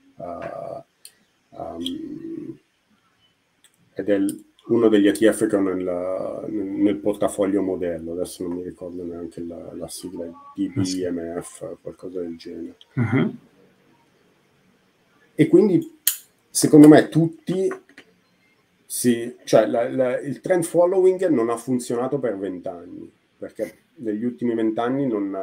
ed è uno degli ETF che ho nel portafoglio modello, adesso non mi ricordo neanche la sigla, DBMF, qualcosa del genere. Uh-huh. E quindi secondo me tutti cioè il trend following non ha funzionato per 20 anni, perché negli ultimi 20 anni non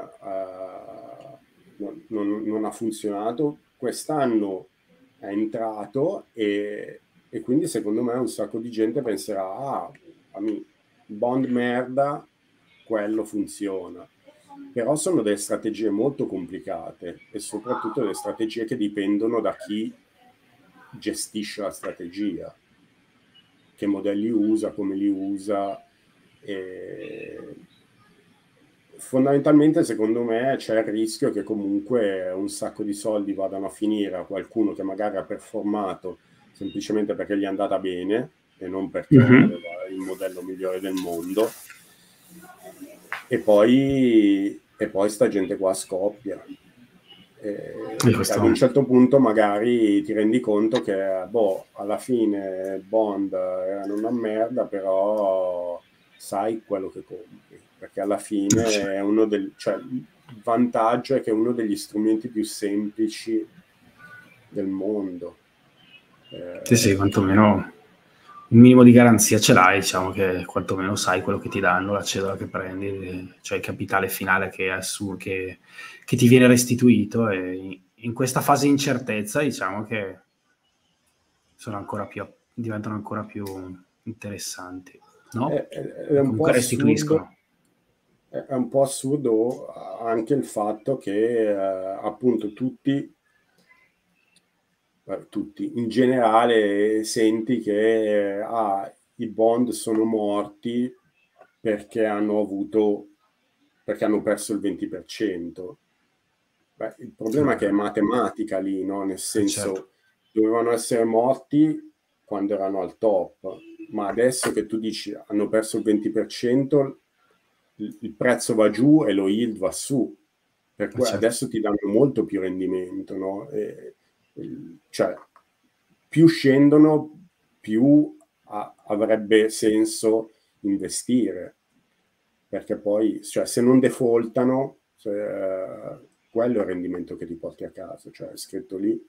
ha funzionato. Quest'anno è entrato e quindi secondo me un sacco di gente penserà bond merda, quello funziona. Però sono delle strategie molto complicate e soprattutto delle strategie che dipendono da chi gestisce la strategia, che modelli usa, come li usa. Fondamentalmente secondo me c'è il rischio che comunque un sacco di soldi vadano a finire a qualcuno che magari ha performato semplicemente perché gli è andata bene e non perché aveva il modello migliore del mondo, e poi sta gente qua scoppia. Ad un certo punto magari ti rendi conto che alla fine bond erano una merda, però sai quello che compri, perché alla fine è il vantaggio è che è uno degli strumenti più semplici del mondo. Sì, quantomeno un minimo di garanzia ce l'hai, diciamo che quantomeno sai quello che ti danno, la cedola che prendi, cioè il capitale finale che ti viene restituito, e in questa fase di incertezza diciamo che diventano ancora più interessanti, no? È un po' Comunque assurdo. restituiscono. È un po' assurdo anche il fatto che appunto tutti in generale senti che i bond sono morti perché hanno perso il 20%. Il problema è che è matematica lì, no? Nel senso, Certo. dovevano essere morti quando erano al top, ma adesso che tu dici hanno perso il 20%, il prezzo va giù e lo yield va su, per cui adesso ti danno molto più rendimento, no? Cioè, più scendono, più avrebbe senso investire, perché poi, cioè, se non defaultano, quello è il rendimento che ti porti a casa, cioè è scritto lì.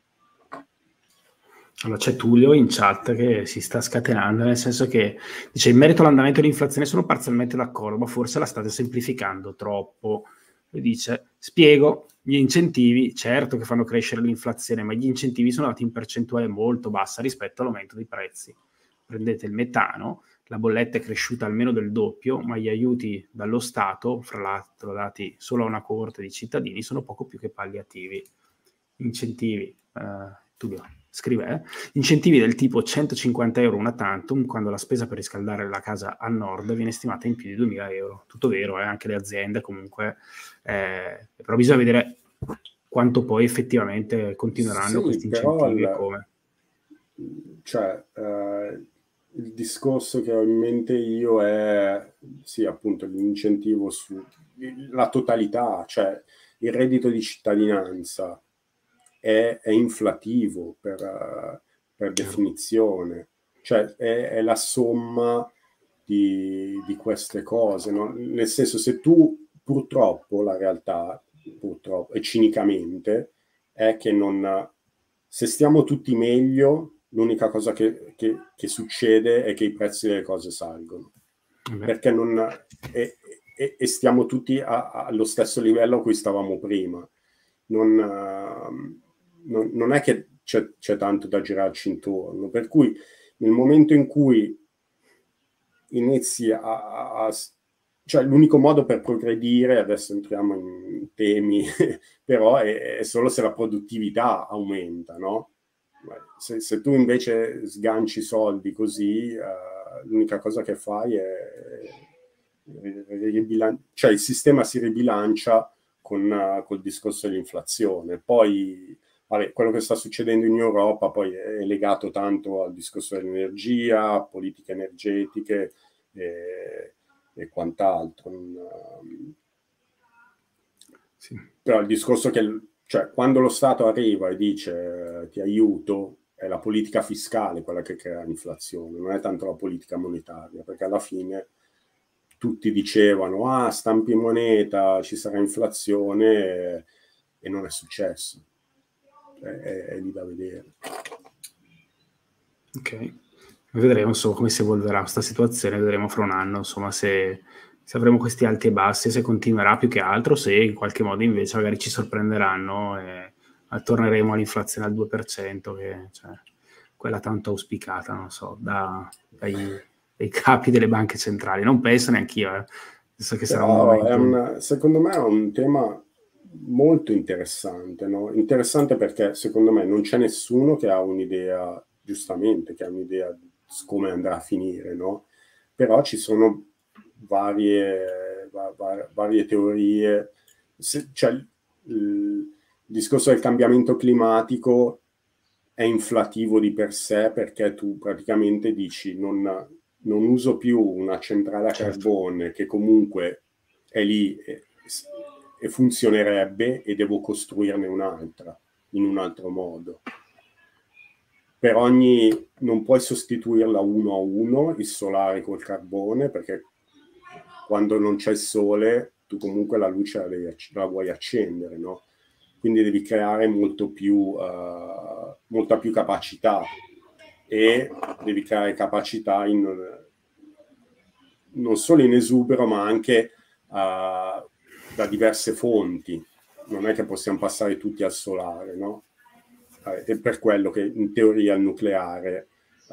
Allora c'è Tullio in chat che si sta scatenando, nel senso che dice: in merito all'andamento dell'inflazione sono parzialmente d'accordo, ma forse la state semplificando troppo. Lui dice: spiego, gli incentivi certo che fanno crescere l'inflazione, ma gli incentivi sono dati in percentuale molto bassa rispetto all'aumento dei prezzi. Prendete il metano, la bolletta è cresciuta almeno del doppio, ma gli aiuti dallo Stato, fra l'altro dati solo a una coorte di cittadini, sono poco più che palliativi. Incentivi, Tullio scrive, incentivi del tipo 150 euro una tantum, quando la spesa per riscaldare la casa al nord viene stimata in più di 2000 euro. Tutto vero, anche le aziende comunque, però bisogna vedere quanto poi effettivamente continueranno questi incentivi e come. Cioè, il discorso che ho in mente io è, sì, appunto, l'incentivo sulla totalità, cioè il reddito di cittadinanza è inflativo per definizione. Cioè è la somma di queste cose, no? Nel senso, se tu purtroppo, la realtà, purtroppo, e cinicamente, è che se stiamo tutti meglio, l'unica cosa che succede è che i prezzi delle cose salgono. Perché e stiamo tutti allo stesso livello a cui stavamo prima. Non è che c'è tanto da girarci intorno, per cui nel momento in cui inizi cioè l'unico modo per progredire, adesso entriamo in temi, però è solo se la produttività aumenta, no? Se tu invece sganci soldi così, l'unica cosa che fai è cioè il sistema si ribilancia col discorso dell'inflazione. Poi vabbè, quello che sta succedendo in Europa poi è legato tanto al discorso dell'energia, politiche energetiche e quant'altro. Sì. Però il discorso che cioè, quando lo Stato arriva e dice ti aiuto, è la politica fiscale quella che crea l'inflazione, non è tanto la politica monetaria, perché alla fine tutti dicevano stampi moneta, ci sarà inflazione, e non è successo. È lì da vedere. Ok, vedremo insomma come si evolverà questa situazione, vedremo fra un anno insomma se avremo questi alti e bassi, se continuerà più che altro, se in qualche modo invece magari ci sorprenderanno e torneremo all'inflazione al 2%, che cioè, quella tanto auspicata, non so, dai capi delle banche centrali. Non penso neanch'io, penso che sarà un momento... secondo me è un tema molto interessante, no? Interessante perché secondo me non c'è nessuno che ha un'idea, giustamente, che ha un'idea di come andrà a finire, no? Però ci sono varie teorie. Cioè, il discorso del cambiamento climatico è inflativo di per sé, perché tu praticamente dici non uso più una centrale a carbone che comunque è lì e funzionerebbe, e devo costruirne un'altra in un altro modo. Non puoi sostituirla uno a uno, il solare col carbone, perché quando non c'è il sole tu comunque la luce la vuoi accendere, no? Quindi devi creare molta più capacità, e devi creare capacità non solo in esubero, ma anche da diverse fonti. Non è che possiamo passare tutti al solare, no? È per quello che in teoria il nucleare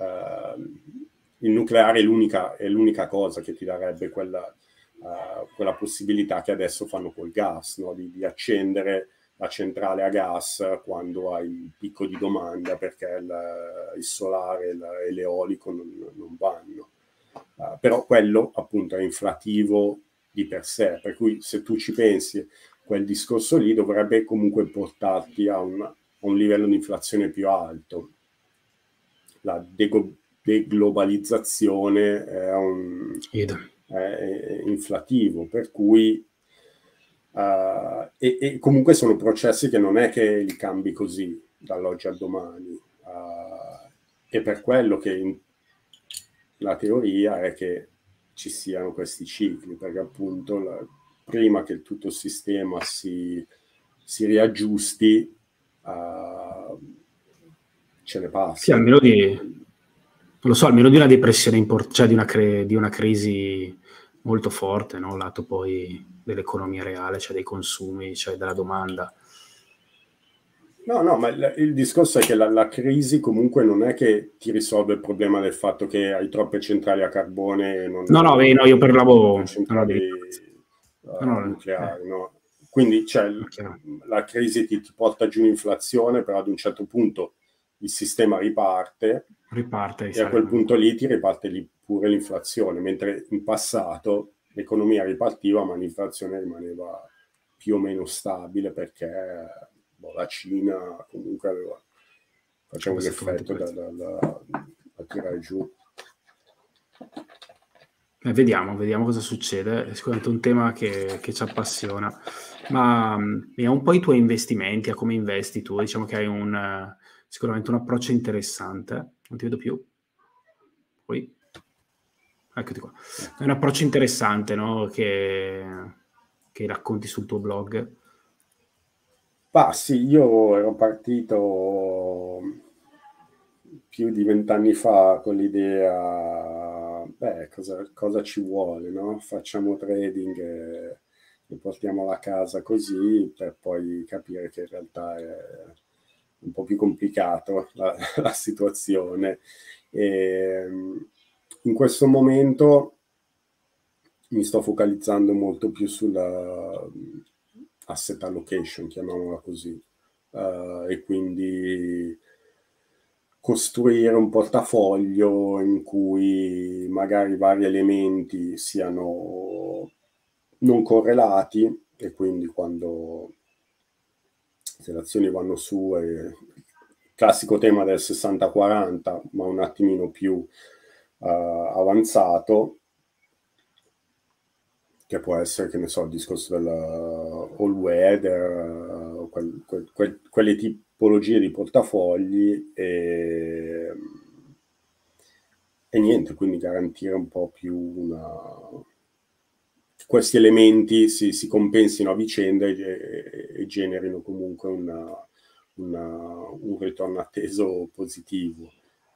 è l'unica cosa che ti darebbe quella possibilità che adesso fanno col gas, no? Di accendere la centrale a gas quando hai il picco di domanda, perché il solare e l'eolico non vanno. Però quello appunto è inflativo di per sé, per cui se tu ci pensi, quel discorso lì dovrebbe comunque portarti a un livello di inflazione più alto. La deglobalizzazione è inflativo, per cui e comunque sono processi che non è che li cambi così dall'oggi al domani, e per quello che la teoria è che ci siano questi cicli, perché appunto prima che tutto il sistema si riaggiusti, ce ne passa. Sì, almeno non lo so, almeno di una depressione cioè di una crisi molto forte, no? Lato poi dell'economia reale, cioè dei consumi, cioè della domanda. No, ma il discorso è che la crisi comunque non è che ti risolve il problema del fatto che hai troppe centrali a carbone e No, io parlavo centrali nucleari, no? Quindi la crisi ti porta giù un'inflazione, però ad un certo punto il sistema riparte e a quel punto lì ti riparte pure l'inflazione, mentre in passato l'economia ripartiva ma l'inflazione rimaneva più o meno stabile, perché la Cina comunque faceva un effetto da tirare giù. Vediamo cosa succede. È sicuramente un tema che ci appassiona. Ma vediamo un po' i tuoi investimenti, a come investi tu. Diciamo che hai sicuramente un approccio interessante. Non ti vedo più. Poi, eccoti qua. È un approccio interessante, no? Che racconti sul tuo blog. Sì, io ero partito più di 20 anni fa con l'idea, cosa ci vuole, no? Facciamo trading e portiamola a casa così, per poi capire che in realtà è un po' più complicato la situazione. E in questo momento mi sto focalizzando molto più sulla asset allocation, chiamiamola così, e quindi costruire un portafoglio in cui magari vari elementi siano non correlati, e quindi quando le azioni vanno su, il classico tema del 60-40, ma un attimino più avanzato, che può essere, che ne so, il discorso del all weather, quelle tipologie di portafogli, e niente, quindi garantire un po' più questi elementi si compensino a vicenda e generino comunque un ritorno atteso positivo,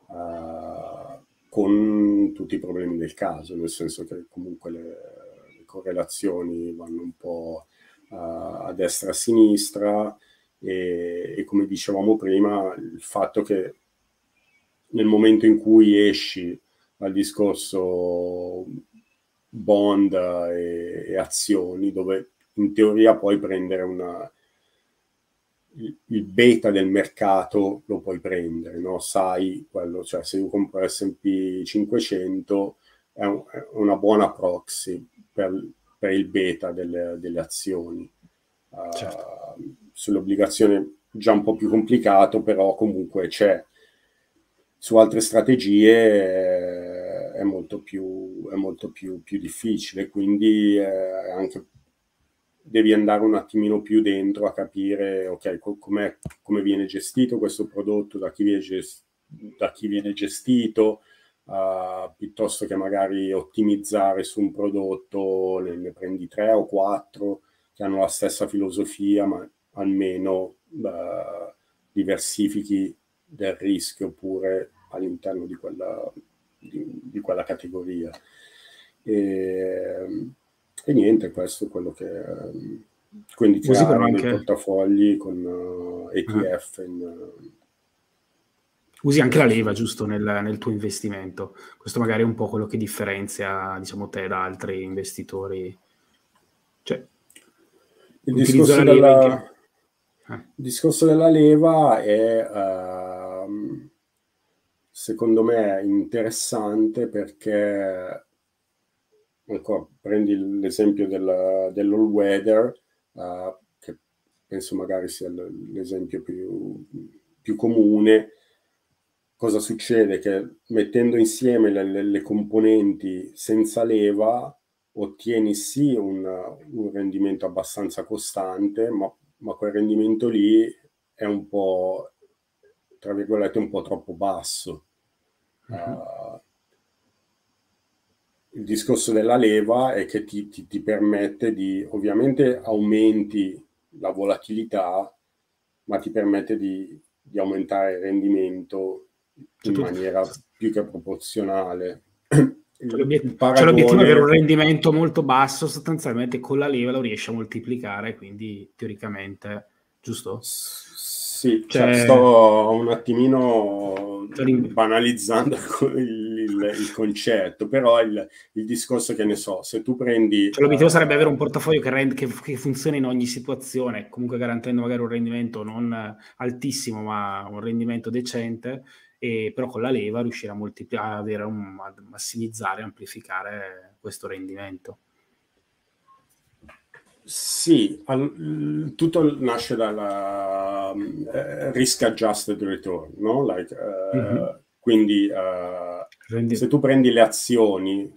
con tutti i problemi del caso, nel senso che comunque le correlazioni vanno un po' a destra e a sinistra, e come dicevamo prima, il fatto che nel momento in cui esci dal discorso bond e azioni, dove in teoria puoi prendere il beta del mercato, lo puoi prendere, no? Sai quello, cioè se io compro S&P 500 è una buona proxy per il beta delle azioni. Certo. Sull'obbligazione già un po' più complicato, però comunque c'è. Su altre strategie è molto più difficile, quindi anche devi andare un attimino più dentro a capire, ok, come viene gestito questo prodotto, da chi viene gestito, piuttosto che magari ottimizzare su un prodotto, ne prendi 3 o 4 che hanno la stessa filosofia, ma almeno diversifichi del rischio pure all'interno di quella categoria. E niente, questo è quello che quindi Usi però creare dei anche, portafogli con ETF usi anche la leva, giusto, nel tuo investimento. Questo magari è un po' quello che differenzia, diciamo, te da altri investitori. Cioè, il l'utilizzo discorso della leva in che... il discorso della leva è secondo me interessante, perché ancora, prendi l'esempio dell'all weather, che penso magari sia l'esempio più comune. Cosa succede? Che mettendo insieme le componenti senza leva ottieni sì un rendimento abbastanza costante, ma quel rendimento lì è un po', tra virgolette, un po' troppo basso. Il discorso della leva è che ti permette ovviamente aumenti la volatilità, ma ti permette di aumentare il rendimento in maniera più che proporzionale. Il Cioè l'obiettivo è avere un paragone... rendimento molto basso, sostanzialmente con la leva lo riesci a moltiplicare, quindi teoricamente, giusto? Sì, Cioè, sto un attimino banalizzando il concetto, però il discorso, che ne so, se tu prendi... Cioè l'obiettivo sarebbe avere un portafoglio che funziona in ogni situazione, comunque garantendo magari un rendimento non altissimo, ma un rendimento decente, e però con la leva riuscire a moltiplicare, a massimizzare, amplificare questo rendimento. Sì, tutto nasce dalla risk adjusted return, no? Quindi se tu prendi le azioni,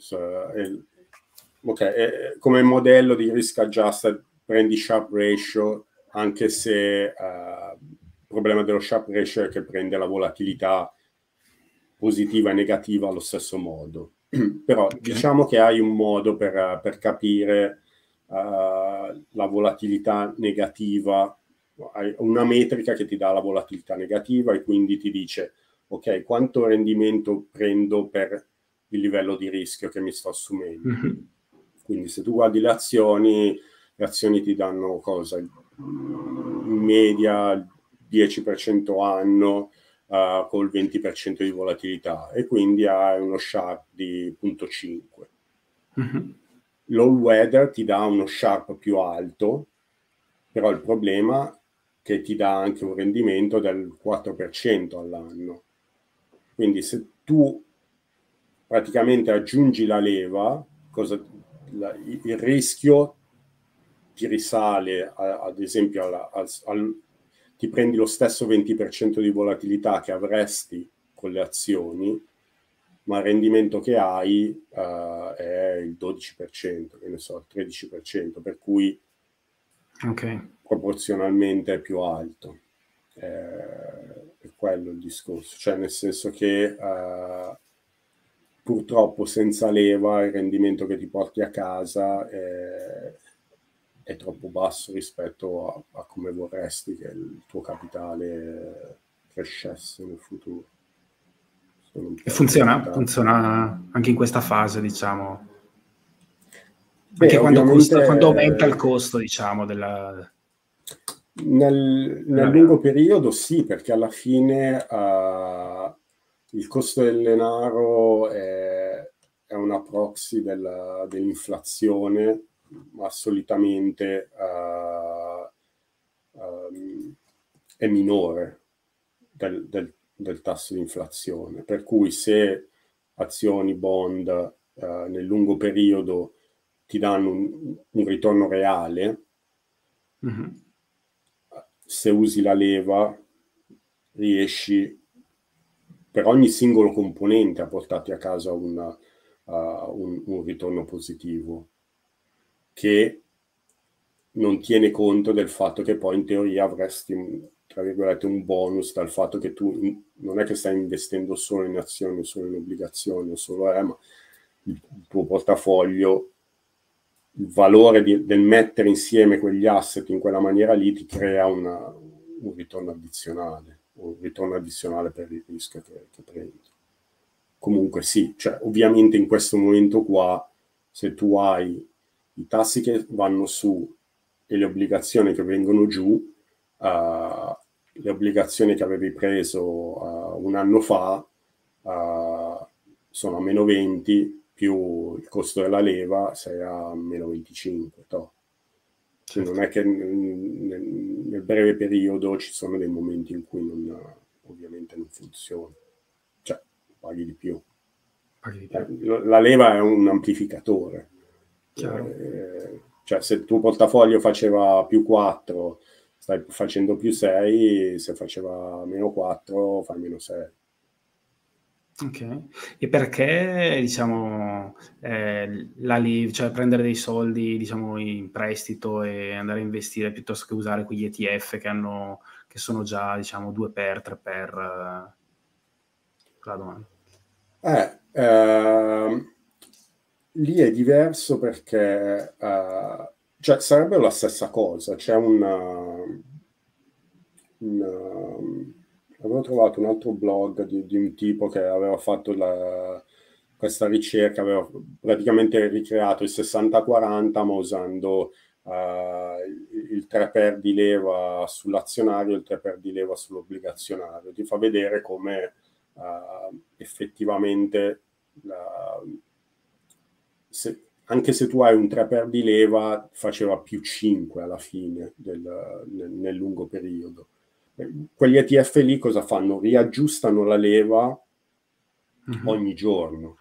come modello di risk adjusted prendi Sharpe ratio, anche se problema dello Sharpe ratio è che prende la volatilità positiva e negativa allo stesso modo. Però diciamo che hai un modo per capire la volatilità negativa, hai una metrica che ti dà la volatilità negativa e quindi ti dice ok, quanto rendimento prendo per il livello di rischio che mi sto assumendo. Quindi se tu guardi le azioni ti danno cosa? In media 10% anno col 20% di volatilità e quindi hai uno Sharpe di 0,5. L'all weather ti dà uno Sharpe più alto, però il problema è che ti dà anche un rendimento del 4% all'anno. Quindi se tu praticamente aggiungi la leva, il rischio ti risale ad esempio ti prendi lo stesso 20% di volatilità che avresti con le azioni, ma il rendimento che hai è il 12%, che ne so, il 13%, per cui proporzionalmente è più alto. È quello il discorso, cioè nel senso che purtroppo senza leva il rendimento che ti porti a casa è troppo basso rispetto a come vorresti che il tuo capitale crescesse nel futuro. E funziona anche in questa fase, diciamo. Anche quando aumenta il costo, diciamo, nel lungo periodo sì, perché alla fine il costo del denaro è una proxy dell'inflazione, ma solitamente è minore del tasso di inflazione. Per cui se azioni, bond nel lungo periodo ti danno un ritorno reale, se usi la leva riesci per ogni singolo componente a portarti a casa un ritorno positivo, che non tiene conto del fatto che poi in teoria avresti, tra virgolette, un bonus dal fatto che tu non è che stai investendo solo in azioni, solo in obbligazioni, ma il tuo portafoglio, il valore del mettere insieme quegli asset in quella maniera lì ti crea un ritorno addizionale, per il rischio che prendi. Comunque sì, cioè ovviamente in questo momento qua, se tu hai i tassi che vanno su e le obbligazioni che vengono giù, le obbligazioni che avevi preso un anno fa sono a meno 20, più il costo della leva sei a meno 25. Certo. Non è che nel breve periodo ci sono dei momenti in cui ovviamente non funziona, cioè paghi di più. La leva è un amplificatore, cioè se il tuo portafoglio faceva più 4 stai facendo più 6, se faceva meno 4 fai meno 6. Ok, e perché diciamo cioè prendere dei soldi diciamo in prestito e andare a investire piuttosto che usare quegli ETF che sono già diciamo 2x, 3x? La domanda. Lì è diverso perché cioè sarebbe la stessa cosa, c'è avevo trovato un altro blog di un tipo che aveva fatto questa ricerca, aveva praticamente ricreato il 60-40 ma usando il 3x di leva sull'azionario e il 3x di leva sull'obbligazionario. Ti fa vedere come effettivamente anche se tu hai un 3x di leva faceva più 5 alla fine nel lungo periodo. Quegli ETF lì cosa fanno? Riaggiustano la leva ogni giorno.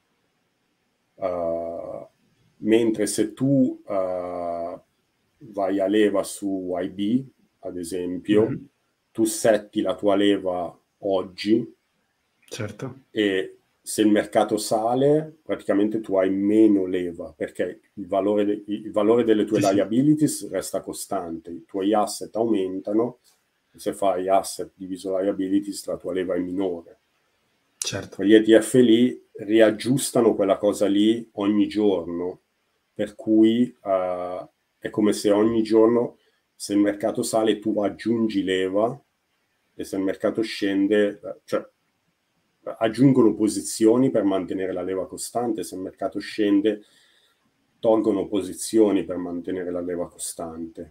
Mentre se tu vai a leva su IB, ad esempio, tu setti la tua leva oggi, certo, e se il mercato sale, praticamente tu hai meno leva, perché il valore delle tue liabilities resta costante, i tuoi asset aumentano, Se fai asset diviso liabilities, la tua leva è minore. Certo. Quegli ETF lì riaggiustano quella cosa lì ogni giorno, per cui è come se ogni giorno, se il mercato sale, tu aggiungi leva, e se il mercato scende, cioè aggiungono posizioni per mantenere la leva costante, se il mercato scende tolgono posizioni per mantenere la leva costante.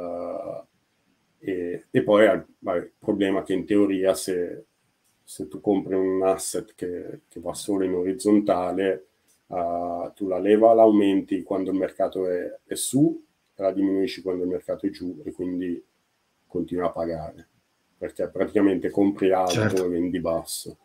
E poi il problema che in teoria se tu compri un asset che va solo in orizzontale, tu la leva la aumenti quando il mercato è su, e la diminuisci quando il mercato è giù, e quindi continui a pagare, perché praticamente compri alto, certo, e vendi basso.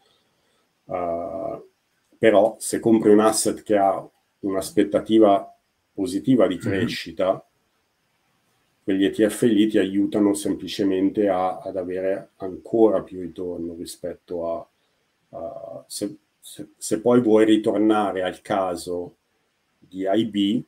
Però se compri un asset che ha un'aspettativa positiva di crescita, quegli ETF lì ti aiutano semplicemente ad avere ancora più ritorno rispetto a se poi vuoi ritornare al caso di IB,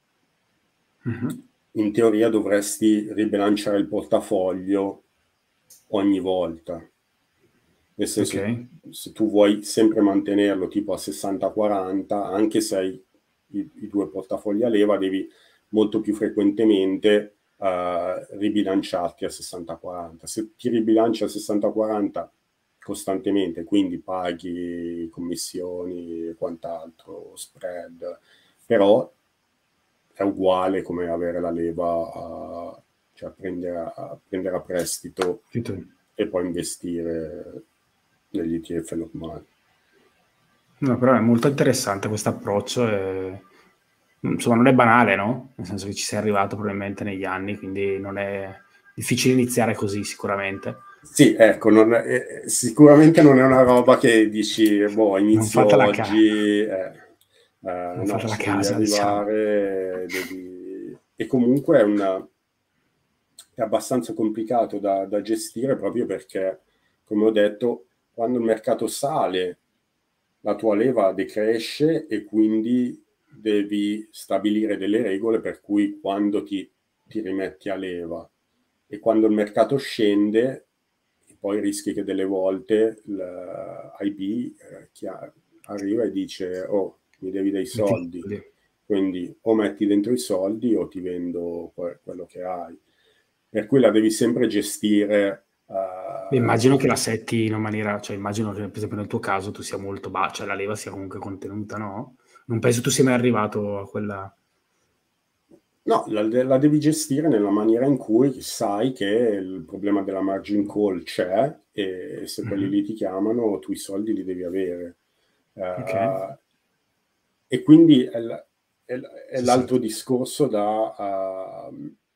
in teoria dovresti ribilanciare il portafoglio ogni volta. Nel senso, se tu vuoi sempre mantenerlo tipo a 60-40, anche se hai i due portafogli a leva, devi molto più frequentemente ribilanciarti a 60-40. Se ti ribilanci a 60-40 costantemente, quindi paghi commissioni e quant'altro, spread, però è uguale come avere la leva, cioè prendere a prestito e poi investire negli ETF normali. No, però è molto interessante questo approccio e, insomma, non è banale, no? Nel senso che ci sei arrivato probabilmente negli anni, quindi non è difficile iniziare così sicuramente. Sì, ecco, sicuramente non è una roba che dici, boh, inizio oggi, no, la ci casa, devi arrivare, e comunque è abbastanza complicato da gestire, proprio perché, come ho detto, quando il mercato sale, la tua leva decresce e quindi devi stabilire delle regole per cui quando ti rimetti a leva, e quando il mercato scende, poi rischi che delle volte l'IB arriva e dice: oh, mi devi dei soldi, quindi o metti dentro i soldi o ti vendo quello che hai. Per cui la devi sempre gestire. Immagino che la setti in una maniera, cioè immagino che per esempio nel tuo caso tu sia molto cioè la leva sia comunque contenuta, no? Non penso tu sia mai arrivato a quella... No, la devi gestire nella maniera in cui sai che il problema della margin call c'è, e se quelli lì ti chiamano, tu i soldi li devi avere. E quindi è l'altro discorso da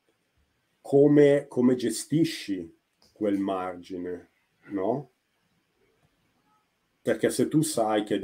come gestisci quel margine, no? Perché se tu sai che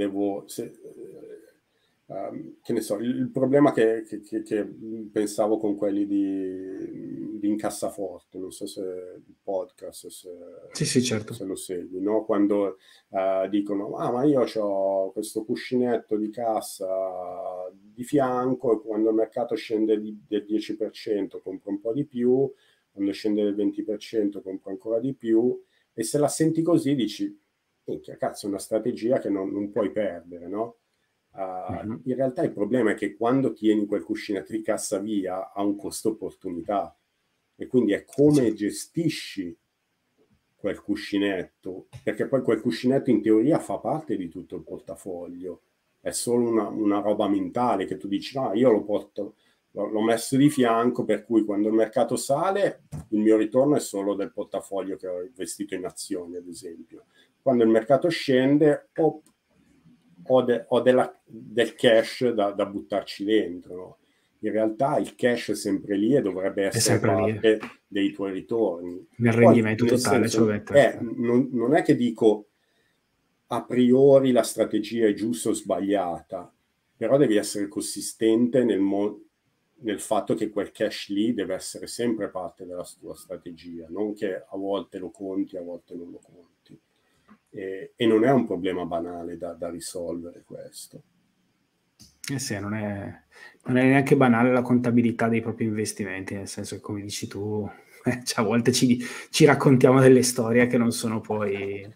che ne so, il problema che pensavo con quelli di incassaforte, non so se il podcast, Sì, certo, se lo segui, no? Quando dicono: ma io ho questo cuscinetto di cassa di fianco, e quando il mercato scende del 10% compro un po' di più, quando scende del 20% compro ancora di più, e se la senti così dici: cazzo, è una strategia che non puoi perdere, no? In realtà il problema è che quando tieni quel cuscinetto di cassa via ha un costo opportunità, e quindi è come gestisci quel cuscinetto, perché poi quel cuscinetto in teoria fa parte di tutto il portafoglio, è solo una roba mentale che tu dici: no, io l'ho messo di fianco, per cui quando il mercato sale il mio ritorno è solo del portafoglio che ho investito in azioni, ad esempio. Quando il mercato scende ho del cash da buttarci dentro, no? In realtà il cash è sempre lì e dovrebbe essere parte dei tuoi ritorni. Nel rendimento totale, non è che dico a priori la strategia è giusta o sbagliata, però devi essere consistente nel fatto che quel cash lì deve essere sempre parte della tua strategia, non che a volte lo conti, a volte non lo conti. E non è un problema banale da risolvere questo. Sì, non è neanche banale la contabilità dei propri investimenti, nel senso che, come dici tu, Cioè, a volte ci raccontiamo delle storie che non sono poi...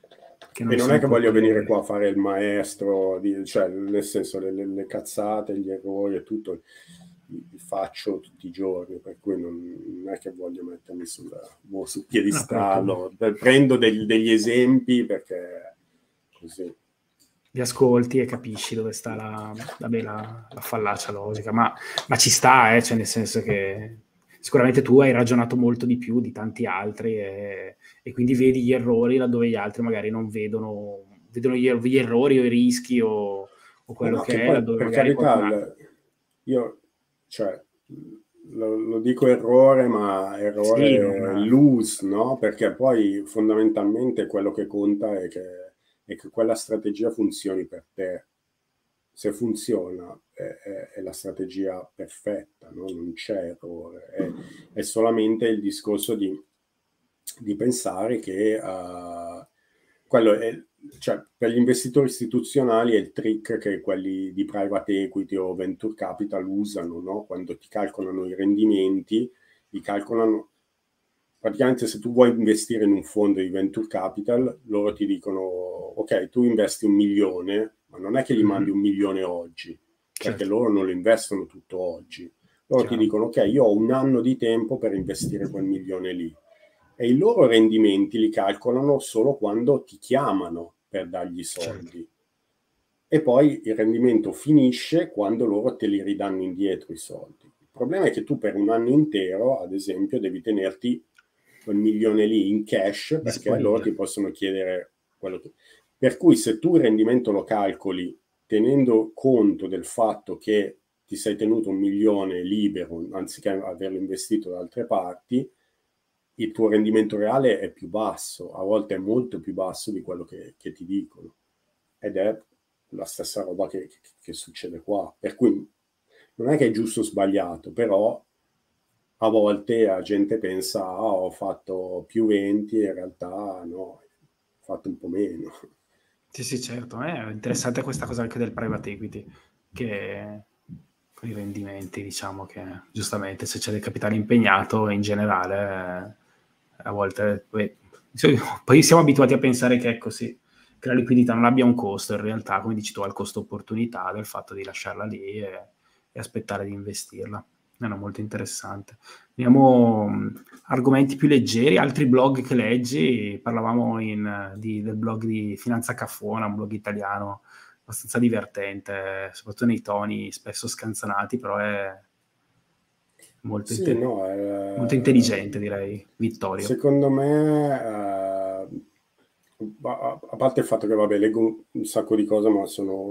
E non è che voglio venire qua a fare il maestro, cioè nel senso le cazzate, gli errori e tutto, li faccio tutti i giorni, per cui non è che voglio mettermi sul piedistallo, prendo degli esempi perché così. Li ascolti e capisci dove sta la fallacia logica, ma ci sta, cioè nel senso che sicuramente tu hai ragionato molto di più di tanti altri e quindi vedi gli errori laddove gli altri magari non vedono gli errori o i rischi o quello che è, poi, laddove per magari carità, io cioè lo dico errore, ma errore loose, no? Perché poi fondamentalmente quello che conta è che quella strategia funzioni per te. Se funziona è la strategia perfetta, no? Non c'è errore, è solamente il discorso di pensare che quello è, cioè, per gli investitori istituzionali è il trick che quelli di private equity o venture capital usano, no? Quando ti calcolano i rendimenti, li calcolano praticamente. Se tu vuoi investire in un fondo di venture capital, loro ti dicono ok, tu investi 1 milione, ma non è che gli mandi 1 milione oggi, perché loro non lo investono tutto oggi. Loro ti dicono ok, io ho 1 anno di tempo per investire quel 1 milione lì, e i loro rendimenti li calcolano solo quando ti chiamano per dargli i soldi. E poi il rendimento finisce quando loro te li ridanno indietro i soldi. Il problema è che tu per 1 anno intero, ad esempio, devi tenerti quel 1 milione lì in cash, perché loro ti possono chiedere quello che... Per cui se tu il rendimento lo calcoli tenendo conto del fatto che ti sei tenuto 1 milione libero, anziché averlo investito da altre parti, il tuo rendimento reale è più basso, a volte è molto più basso di quello che ti dicono. Ed è la stessa roba che succede qua. Per cui non è che è giusto o sbagliato, però a volte la gente pensa ho fatto più 20 e in realtà no, ho fatto un po' meno. Sì, certo. È interessante questa cosa anche del private equity, che con i rendimenti, diciamo che giustamente se c'è del capitale impegnato in generale a volte poi siamo abituati a pensare che è così, che la liquidità non abbia un costo, in realtà come dici tu ha il costo opportunità del fatto di lasciarla lì e aspettare di investirla. È molto interessante. Vediamo argomenti più leggeri, altri blog che leggi. Parlavamo del blog di Finanza Caffona, un blog italiano abbastanza divertente, soprattutto nei toni spesso scanzonati, però è molto, molto intelligente, direi, Vittorio. Secondo me, a parte il fatto che, vabbè, leggo un sacco di cose, ma sono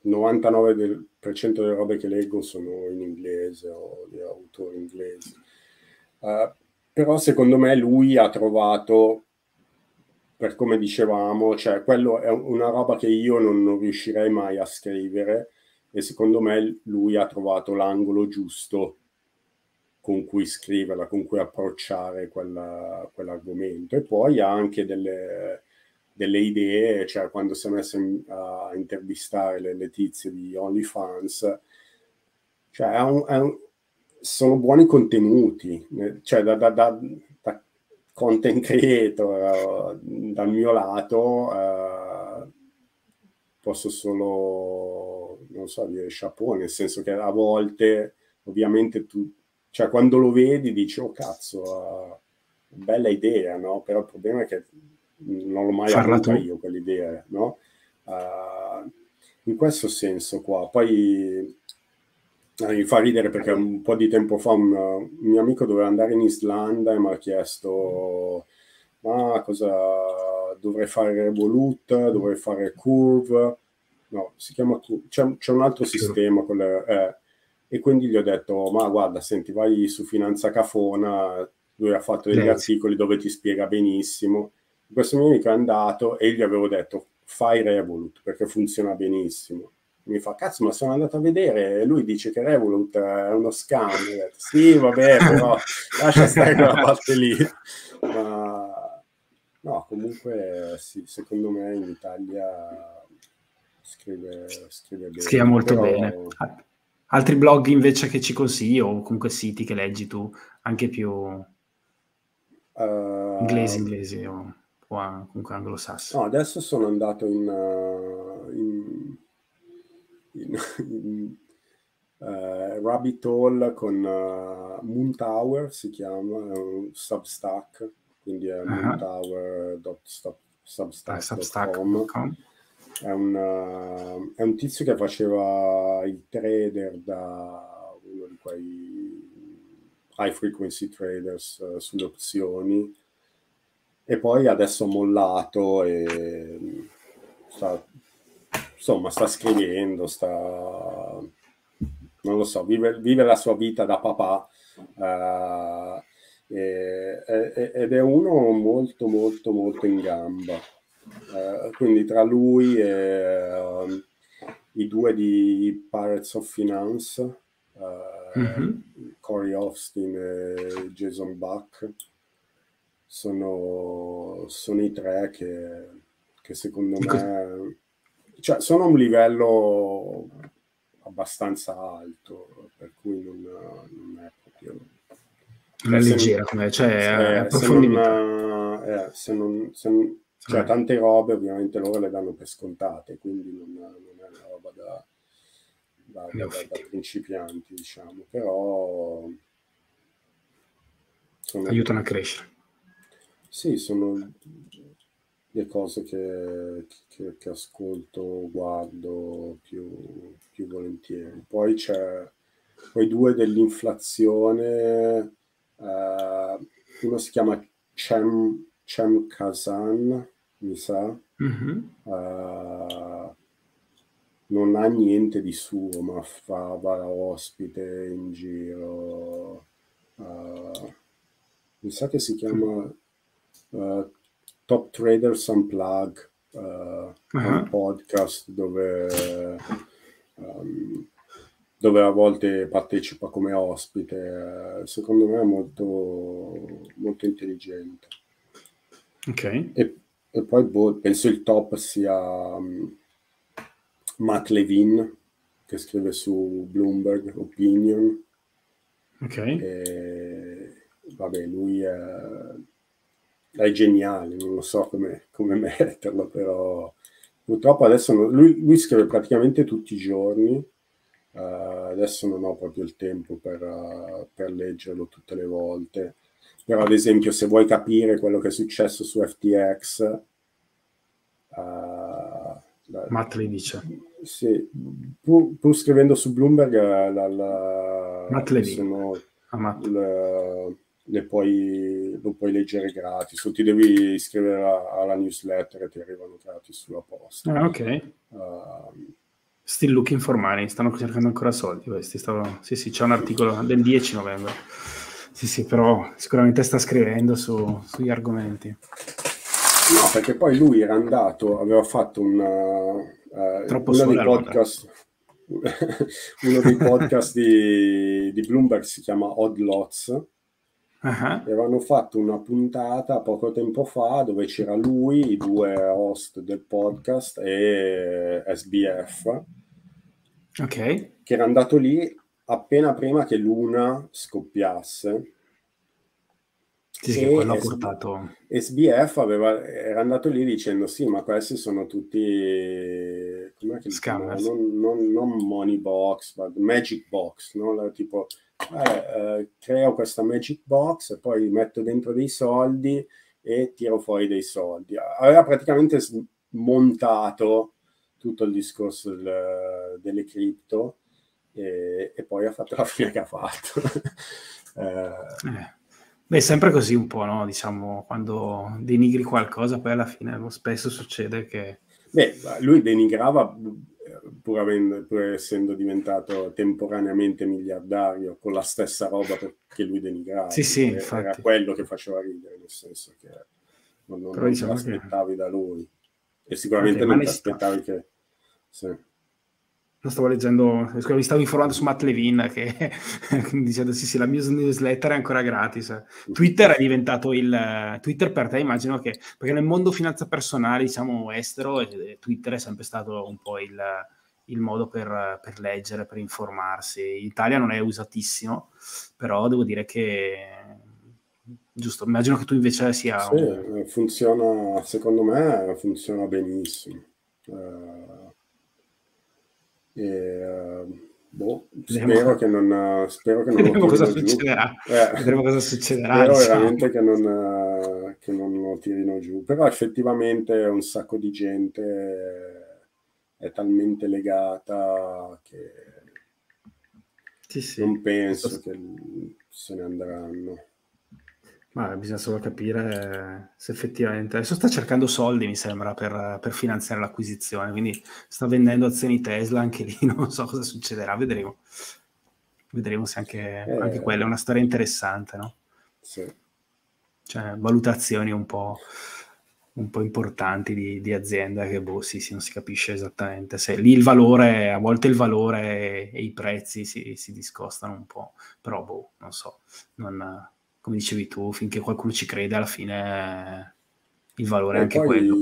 99% delle robe che leggo sono in inglese o di autori inglesi. Però secondo me lui ha trovato, per come dicevamo, cioè quello è una roba che io non riuscirei mai a scrivere, e secondo me lui ha trovato l'angolo giusto con cui scriverla, con cui approcciare quell'argomento. E poi ha anche delle idee, cioè quando si è messo a intervistare le tizie di OnlyFans, cioè sono buoni contenuti, cioè da content creator, dal mio lato posso solo, non so, dire chapeau, nel senso che a volte ovviamente cioè quando lo vedi dici oh cazzo, bella idea, no? Però il problema è che non l'ho mai avuta io quell'idea, no? In questo senso qua. Poi mi fa ridere perché un po' di tempo fa un mio amico doveva andare in Islanda e mi ha chiesto ma cosa dovrei fare Revolut, dovrei fare Curve, no, si chiama Curve, c'è un altro sistema con e quindi gli ho detto ma guarda, senti, vai su Finanza Cafona, lui ha fatto degli articoli dove ti spiega benissimo. Questo mio amico è andato e gli avevo detto fai Revolut perché funziona benissimo. Mi fa cazzo, ma sono andato a vedere e lui dice che Revolut è uno scam. Ho detto, sì, vabbè, però lascia stare quella parte lì. Ma no, comunque sì, secondo me in Italia scrive bene. Scrive molto bene. Altri blog invece che ci consigli o comunque siti che leggi tu, anche più Inglesi o comunque anglosassoni? No, adesso sono andato in Rabbit Hole con Moon Tower, si chiama, è un Substack, quindi è moontower.substack.com. È un tizio che faceva il trader, da uno di quei high frequency traders sulle opzioni, e poi adesso ha mollato e sta scrivendo, non lo so, vive la sua vita da papà, ed è uno molto molto molto in gamba. Quindi tra lui e i due di Pirates of Finance, Corey Austin e Jason Buck, sono i tre che secondo me, cioè, sono a un livello abbastanza alto, per cui non è proprio... Non è leggera, cioè approfondimento. Cioè, tante robe ovviamente loro le danno per scontate, quindi non è una roba da principianti, diciamo, però aiutano a crescere. Sì, sono le cose che ascolto, guardo più volentieri. Poi c'è quei due dell'inflazione, uno si chiama Cem Kazan, mi sa, non ha niente di suo, ma va ospite in giro, mi sa che si chiama Top Traders Unplug, un podcast dove a volte partecipa come ospite. Secondo me è molto molto intelligente. Ok. E poi penso il top sia Matt Levine, che scrive su Bloomberg Opinion. Ok. E, vabbè, lui è geniale, non lo so come metterlo, però purtroppo adesso lui scrive praticamente tutti i giorni. Adesso non ho proprio il tempo per leggerlo tutte le volte, però ad esempio se vuoi capire quello che è successo su FTX, Matt le dice. Sì, pur scrivendo su Bloomberg Matt Levine. lo puoi leggere gratis, o ti devi iscrivere alla newsletter e ti arrivano gratis sulla posta. Ok. Still looking for money, stanno cercando ancora soldi questi. Sì, c'è un articolo del 10 novembre. Sì, però sicuramente sta scrivendo sugli argomenti. No, perché poi lui era andato, aveva fatto uno dei podcast di Bloomberg, si chiama Odd Lots. E avevano fatto una puntata poco tempo fa dove c'era lui, i due host del podcast e SBF, che era andato lì appena prima che Luna scoppiasse. Sì, quello ha portato... SBF era andato lì dicendo sì, ma questi sono tutti scammers, non money box, ma magic box, no? Tipo creo questa magic box e poi metto dentro dei soldi e tiro fuori dei soldi. Aveva praticamente montato tutto il discorso delle cripto e poi ha fatto la fine che ha fatto. Beh, è sempre così un po', no? Diciamo, quando denigri qualcosa, poi alla fine spesso succede che... Beh, lui denigrava pur essendo diventato temporaneamente miliardario con la stessa roba che lui denigrava. Sì, infatti. Era quello che faceva ridere, nel senso che non te l'aspettavi da lui. E sicuramente non ti aspettavi che... Sì. Lo stavo leggendo, mi stavo informando su Matt Levine che dicendo sì, la mia newsletter è ancora gratis. Twitter è diventato Twitter per te, immagino che, perché nel mondo finanza personale, diciamo estero, Twitter è sempre stato un po' il modo per leggere, per informarsi. In Italia non è usatissimo, però devo dire che giusto? Immagino che tu invece sia... Sì, funziona, secondo me funziona benissimo. Spero che non lo Vedremo cosa tirino giù. succederà. Vedremo cosa succederà, Spero diciamo. veramente che non lo tirino giù. Però effettivamente un sacco di gente è talmente legata che Sì. non penso che se ne andranno. Ma bisogna solo capire se effettivamente... Adesso sta cercando soldi, mi sembra, per finanziare l'acquisizione, quindi sta vendendo azioni Tesla, anche lì non so cosa succederà, vedremo. Vedremo se anche quella è una storia interessante, no? Sì. Cioè, valutazioni un po' importanti di azienda che, sì, non si capisce esattamente. Se lì il valore, a volte il valore e i prezzi si discostano un po', però, non so, come dicevi tu, finché qualcuno ci crede, alla fine il valore è anche poi, quello.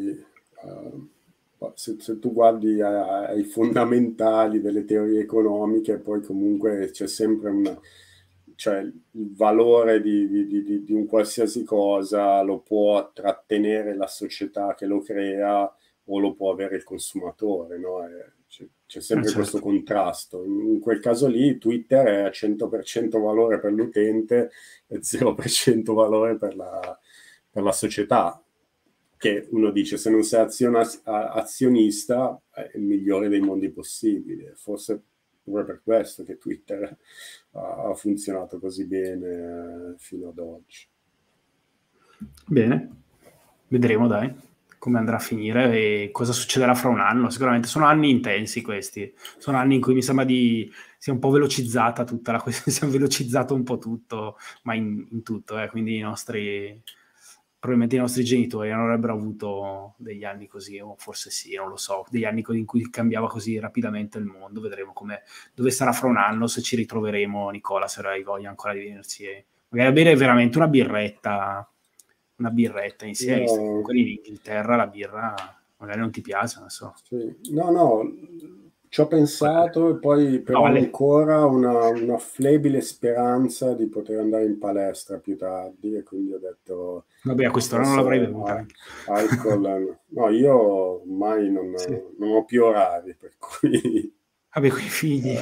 Se tu guardi ai fondamentali delle teorie economiche, poi comunque c'è sempre cioè il valore di un qualsiasi cosa lo può trattenere la società che lo crea o lo può avere il consumatore, no? C'è sempre Certo. questo contrasto. In quel caso lì Twitter è a 100% valore per l'utente e 0% valore per la società. Che uno dice, se non sei azionista è il migliore dei mondi possibili. Forse pure per questo che Twitter ha funzionato così bene fino ad oggi. Bene, vedremo dai come andrà a finire e cosa succederà fra un anno. Sicuramente sono anni intensi questi, sono anni in cui mi sembra sia un po' velocizzata tutta la questione, si è velocizzato un po' tutto, ma in tutto, quindi probabilmente i nostri genitori non avrebbero avuto degli anni così, o forse sì, non lo so, degli anni in cui cambiava così rapidamente il mondo. Vedremo dove sarà fra un anno, se ci ritroveremo, Nicola, se avrai voglia ancora di venirci magari a bere veramente una birretta insieme, visto che comunque in Inghilterra la birra magari non ti piace, non so. Sì. No, ci ho pensato e poi però ho ancora una flebile speranza di poter andare in palestra più tardi e quindi ho detto... Vabbè, a quest'ora non l'avrei bevuta. Alcol, no, io ormai non ho più orari, per cui... Vabbè, con i figli.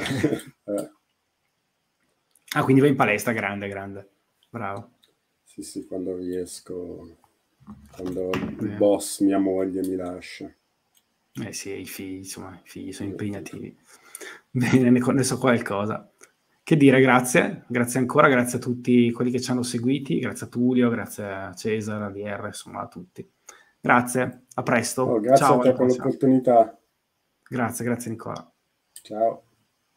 Ah, quindi vai in palestra, grande. Bravo. Sì, quando riesco, quando il boss, mia moglie, mi lascia. Sì, i figli sono impegnativi. Bene, ne so qualcosa. Che dire, grazie ancora, grazie a tutti quelli che ci hanno seguiti, grazie a Tullio, grazie a Cesare, a DR, insomma a tutti. Grazie, a presto. Grazie Ciao, a te per l'opportunità. Grazie Nicola. Ciao.